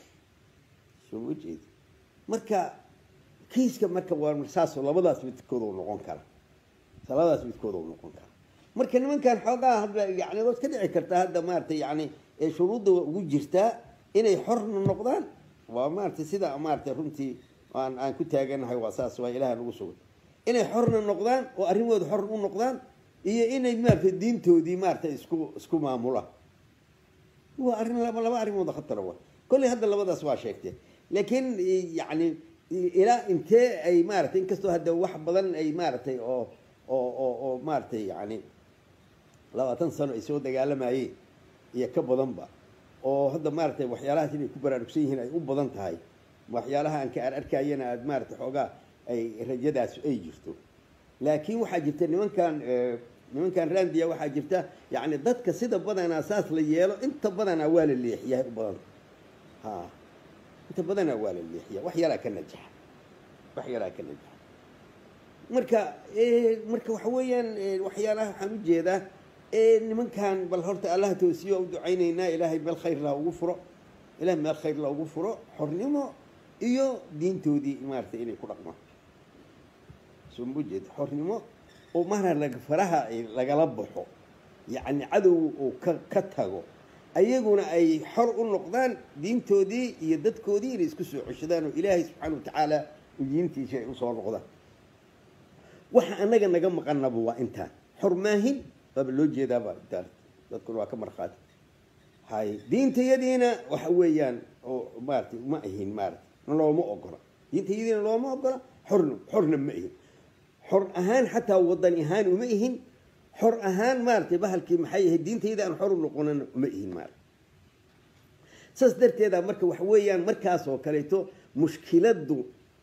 soo wajid marka kiiska marka waa saas labadaas midkood oo noqon kara labadaas midkood oo noqon kara marka nimankan xoogaa hadda yaani oo ka dhici karta hadda maartay yaani ee shuruudda ugu jirta inay xor noqdaan waa maartay sida maartay runtii aan aan ku taaganahay waa saas waa ilaahay ugu soo inay xorna noqdaan oo arrimooda xor u noqdaan iyo inay maartay diintoodii maartay isku isku maamula waa arrin laba laba arrimood khatar ah kulli hadda labadaas waa sheegtay laakiin yaani ila intee ay maartay inkastoo hadda wax badan ay maartay oo oo oo maartay yaani labaatan sano ay soo dagaalamayeen iyo ka badanba oo hadda maartay waxyaalaha inay ku baraarugsan yihiin ay u badan tahay waxyaalaha aan ka arkayna aad maartay xogaa ay rajadaas ay jirto laakiin waxa jirta nimankan nimankan raandiya waxa jirta yaani dadka sida badan asaas la yeelo inta badan waa la leexiyaa u badan ha inta badan waa la leexiyaa wax yara ka najax wax yara ka najax marka ee marka waxa weeyaan waxyaalaha waxaan u jeedaa ee nimankan bal horta Allah toosiyo u ducaynayna ilaahay meel khayr la ugu furo ilaahay meel khayr la ugu furo xornimo iyo diintoodii maartay inay ku dhaqmaan soo muujeed xornimo oo marna laga faraha laga la baxo yaani cadow oo ka tago ayaguna ay xor u noqdaan diintoodii iyo dadkoodii inay isku soo ceshadaan oo ilaahay subhanahu wa ta'ala u diintiisa u soo noqdaan waxa anaga naga maqanaba waa inta xurmaahin bab loo jeedaaba inta dadku waa ka marxaad hay diintayadiina waxa weeyaan oo maartay ma ahin maartay looma ogola diintayadiina looma ogola xorna xorna ma ahin xor ahaan hatta wadan ahaan uma ahin xor ahaan maartay bahalkii maxay ahayd diintayda aan xor u noqonan uma ahin maartay saas darteeda marka wax weeyaan markaas oo kaleeto mushkiladu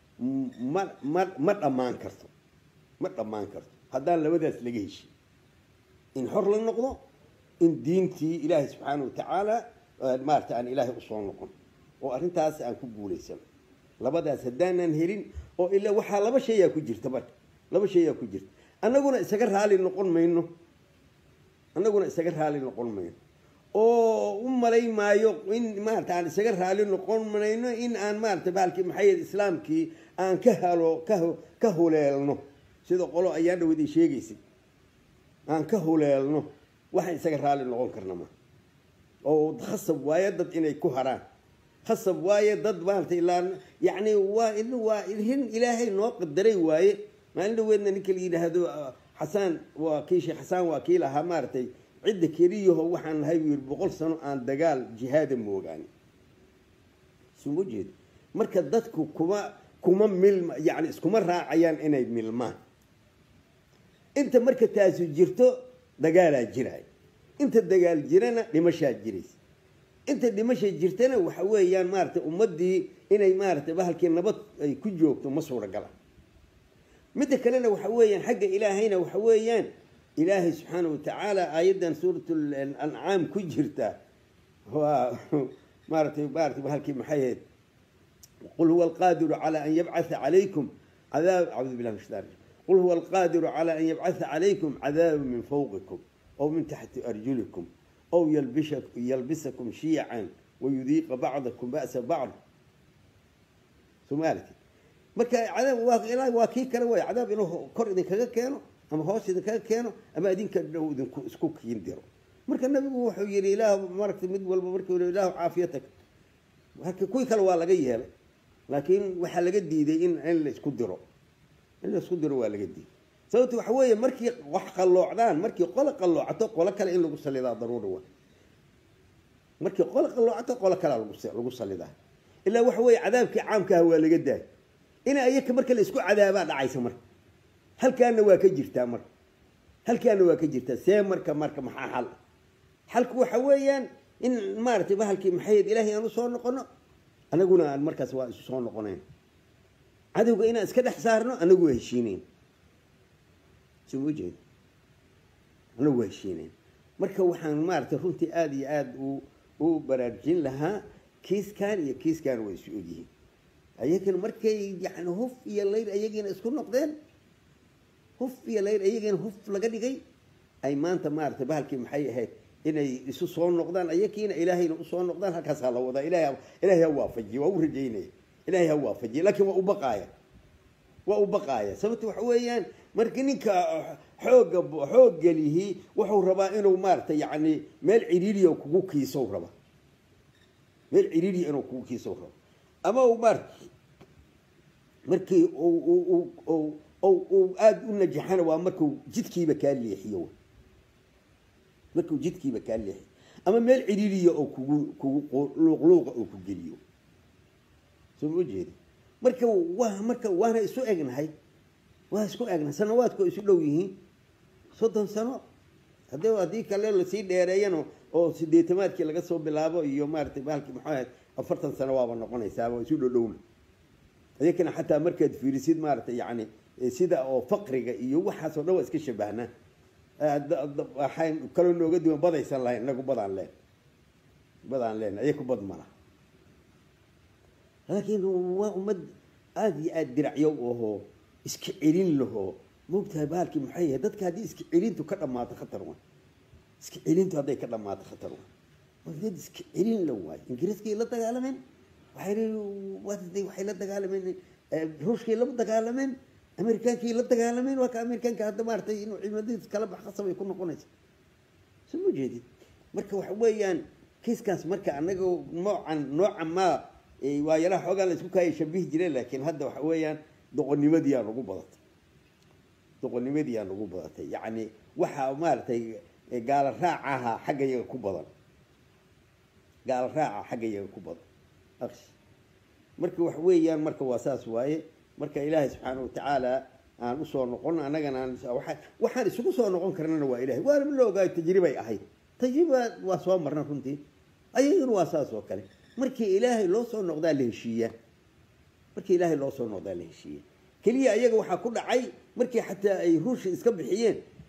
ma ma ma dhamaan karto ma dhamaan karto haddaan labadaas laga heshiin إن حر للنقضة إن دينتي إلهي سبحانه وتعالى مارت أن إلهي أصول نقض وأرنتاس أن كبوليسا لبدا سدانا نهرين أو إلا وحا لبا شيء كجير تبارك لبا شيء كجير أنا قلنا إسكر هالي نقول منه أنا قلنا إسكر هالي نقول منه أو أم لي ما يق إن ما تعال إسكر هالي نقول منه إن أن ما تبالك محيي الإسلام كي أن كهلو كه كهوليلنو سيدو قولوا أيان ودي شيء جيسي أن كهوليلنو واحد إسكر هالي نقول كرنما أو خصب وايد إنه كهران خصب وايد ضد مالتي إلا يعني وإنه وإلهن إلهي نوقف دري وايد ما عنده وين نكل يده هذا حسن وكيش حسن وكيلها مارتي عدة كريه هو حن هاي بقول سنة عن دجال جهاد موجاني سو جد مركز ضدكم كما كما مل يعني كما راعيان إني مل ما أنت مركز تاسو جرتو دجال جراي أنت الدجال جرنا لمشى جريس أنت لمشى جرتنا وحويان مارتي ومدي إني مارتي بهالكي نبض كجوك مصورة قلا متى كلنا وحويان حق إلهينا وحويان إلهي سبحانه وتعالى أيضا سورة الأنعام كجرتا هو مارتي بارتي بهالكي محيد قل هو القادر على أن يبعث عليكم عذاب أعوذ بالله من الشيطان قل هو القادر على أن يبعث عليكم عذاب من فوقكم أو من تحت أرجلكم أو يلبسك يلبسكم شيعا ويذيق بعضكم بأس بعض ثم قالت marka cadaab waa ilaahay waa kii kale way cadaab inuu kor idin kaga keeno ama hoos idin kaga keeno ama idinka dhow idinku isku kiin diro marka nabigu wuxuu yiri ilaahu markii mid walba markii uu ilaahu caafiyatak marka kuwi kale waa laga yeelay laakiin waxa laga diiday in in la isku diro in la isku diro waa laga diiday sababtu waxa weeye markii wax qalloocdaan markii qolo qalloocato qolo kale in lagu salidaa daruuri waa markii qolo qalloocato qolo kale lagu lagu salidaa ilaa waxa weeye cadaabkii caamka ah waa laga daay إنا أيك مركل إسكو عذابات عايز مر هل كان واكجرتا مر هل كان واكجرتا سام مرك مرك محل حلك وحويان إن مارتي بهالكي محيد إلهي أنا صون قنا أنا قلنا المركز وا صون قنين عدو قينا إسكت حسارنا أنا قوي هالشينين شو وجه أنا قوي هالشينين مركب وحن مارتي رنتي آدي آد و وبرجين لها كيس كان يا كيس كان ويسوقيه أيكن مركي يعني هف يا ليل أيكن اسكون نقدين هف يا ليل أيكن هف لقدي جاي أي ما أنت ما أرتبه الكي محي هيك إن يسوسون نقدان أيكين إلهي نقصون نقدان هكذا الله وذا إلهي إلهي هو فجي وورجيني إلهي هو فجي لكن وأبقايا وأبقايا سبت وحويان مركنين كحوج حوج اللي هي وحو ربا إنه مارت يعني مال عريري وكوكي صور ربا مال عريري إنه كوكي صور ربا أما ومرك مركي أو أو أو أو أو آد قلنا جحنا ومركو جدكي بكال لي حيو مركو جدكي بكال لي أما مال عريرية أو كو كو لوغ أو كو جريو سو وجهي مركو واه مركو واه سو أجن هاي واه سو أجن سنوات كو يسولو يهين صدق سنة هذا هذيك اللي لسيد ديريانو أو سيدتمات كي لقى صوب بلابو يوم ارتبالك محايد أفرتن سنوات ونقول يساوي يسولو لون لكن حتى مركز في رصيد مارت يعني سيدا أو فقري يو حاسو لو اسكش بهنا حين كانوا إنه قدوا بدأ يسال الله إنه بدأ عن لين بدأ عن لين أيكو بدأ مرة لكن هو مد هذه الدرع يو وهو اسكعيرين له مبتها بالك محيه دتك هذه اسكعيرين تكلم ما تخطرون اسكعيرين هذا يكلم ما تخطرون وذي اسكعيرين له واي إنجليز كي لا تقالمين وحيري واتدي وحي لا تقالمين روش كي لا تقالمين أمريكان كي لا تقالمين وكأمريكان كهذا مارتي إنه عمدين كلام حصل يكون قناص سمو جديد مركب وحويان كيس كاس مركب عنك نوع نوع ما ويلا حاجة لسوك هاي شبيه جريء لكن هذا وحويان دقني مديان رجوع بضت دقني مديان رجوع بضت يعني وحى مارتي قال راعها حاجة يكون بضت قال راعها حاجة يكون بضت أخش مركب وحويان مركب واساس واي مركب إلهي سبحانه وتعالى أنا أصور نقول أنا جنا واحد واحد سوق صور نقول كرنا هو إلهي وأنا من لو جاي تجربة أهي تجربة واسوام مرنا كنتي أي واساس وكله مركب إلهي لو صور نقدر له شيء مركب إلهي لو صور نقدر له شيء كلية أيجا وحكون عي مركب حتى يروش يسكب حيين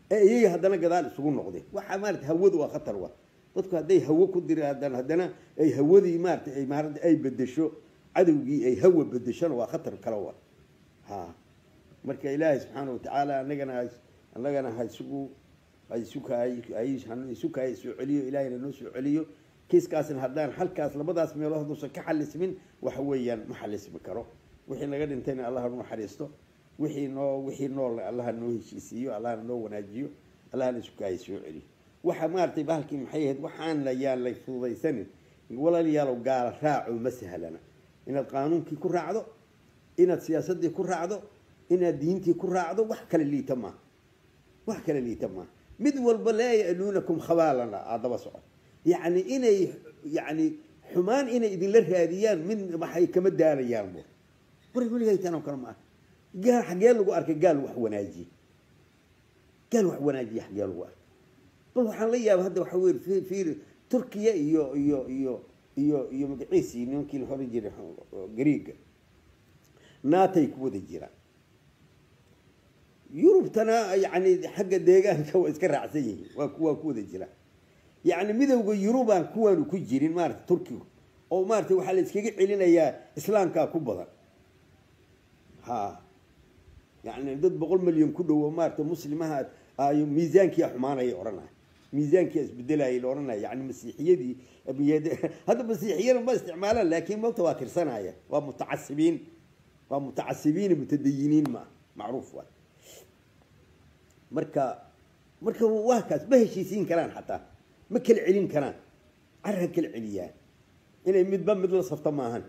اي هدنا قدال سوق نقدي waxa maartay hawadu waa khatar waa dadku haday hawo ku diraadaan hadana ay hawadii maartay ay maartay ay bedesho cadawgii ay hawo bedesho waa khatar kala waa ha marka ilaahay subhanahu wa ta'ala anagana anagana haysugu ay sukaay ay ay sukaay soo celiyo ilaahayna noo soo celiyo kiiskaasna hadaan halkaas labadaas meelood oo ka xalismin waxa weeyaan ma xalismi karo wixii naga dhintayna Allah ha naxariisto wixii noo wixii nool Allah noo heshiisiyo Allah noo wanaajiyo Allah na sukaay soo celiyo waxa maartay bahalkii maxay ahayd waxaan la yaan la fududaysan walaalayaal gaar raaco masahalana inaad qaanuunkii ku raacdo inaad siyaasadii ku raacdo inaad diintii ku raacdo wax kale liita ma wax kale liita ma mid walba la yaaluunakum khabalana adaba socod yani inay yani xumaan inay idin la raadiyaan min waxay kama daarayaan bur bur waliga intaan kala ma gaar xagee lagu arkay gaal wax wanaaji gaal wax wanaaji xagee lagu arkay bal waxaan la yaab hadda waxa weey fiir Turkiya iyo iyo iyo iyo iyo magaciisi ninkii la horan jiray Greega naatay ku wada jiraan يوروبتنا يعني حق ديغان كو اسك راعسن yihiin waa kuwa ku wada jira yani midowga Yuruban kuwan ku jirin maarta Turkiga oo maarta waxa la iskaga celinayaa islaamka ku badan ha yani dad boqol milyan ku dhow maarta muslimaha ay miisaankiya xumaanay oranay miisaankiya isbedelay oranay yani masiixiyadii hada masiixiyada ma isticmaalaan laakiin ma tawaatirsanaya waa mutacasibiin waa mutacasibiin mutadayiniin ma macruuf waa marka marka waa kaas ba heshiisiin karaan xataa ma kala celin karaan arrin kala celiyaan inay midba mid la safta maahan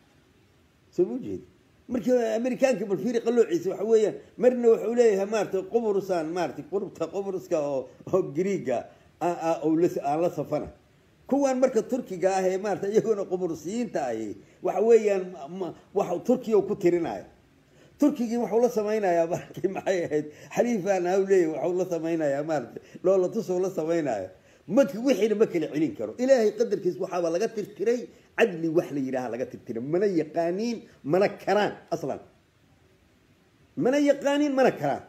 soo jeed marka Amerikaanka bal fiiri qalloociisa waxa weeyaan marna wuxuu leeyahay maartay Qobrusaan maartay qurubta Qobruska oo Greega oo la safana kuwan marka Turkiga ah ee maartay iyaguna Qobrusiyiinta ay waxa weeyaan waxa Turkiga ku tirinaya Turkiga wuxuu la sameeynayaa markii maxay ahayd xaliifana uu leeyahay wuxuu la sameeynayaa maartay loola tusoo la sameeynayaa madki wixii ma kala celin karo ilaahay qadarkiis waxa laga tirtiray adli wax la yiraahdo laga tirtiray mana yaqaaniin mana karaan aslan mana yaqaaniin mana karaan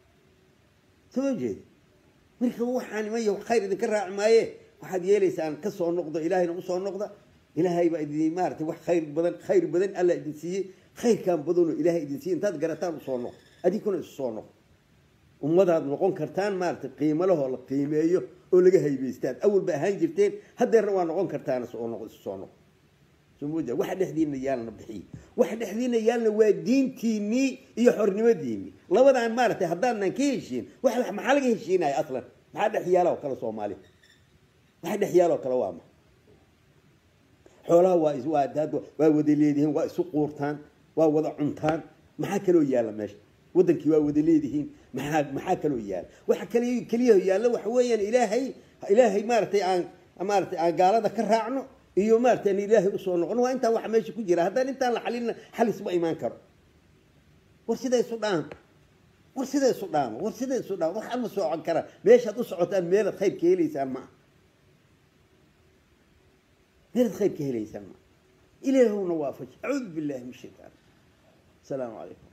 soo jeed marka waxaan ma yahay khayr idin ka raac maaye waxaad yeelaysaan ka soo noqdo ilaahayna u soo noqda ilaahay ba idin maartay wax khayr badan khayr badan alla idin siiyay خير كان بدونه إلهي إدنسي أنت قرأتان وصونق أدي كنا الصونق وماذا هذا نقول كرتان مالت قيمة له ولا قيمة أيه ولا جهي بيستان أول بقى هنجرتين هذا الروان نقول كرتان صونق الصونق سموده واحد يحدينا يالنا بحي واحد يحدينا يالنا ودين تيني يحرني وديني الله وضع عن مالت هذانا كيشين واحد محل كيشين هاي أصلا ما حد حياله وكلا صومالي ما حد حياله وكلا وامه حولها وإزواد هذا وودليدهم وسقورتان ووضع عنتان ما حكلوا يالا ماشي ودنك وودليدهم ما ما حكلوا يالا وحكلي كليه يالا وحويا إلهي إلهي مارتي عن مارتي عن قال هذا كرهعنه إيو مارتي أن إلهي أصونه وأنت واحد ماشي كجرا هذا أنت حلينا حل اسمه إيمان كر ورسيدا السودان ورسيدا السودان ورسيدا السودان وحنا مسوع عن كرا ليش هتصعد أن ميل خير كيلي سامع ميل خير كيلي سامع إلهي هو نوافج أعوذ بالله من الشيطان السلام عليكم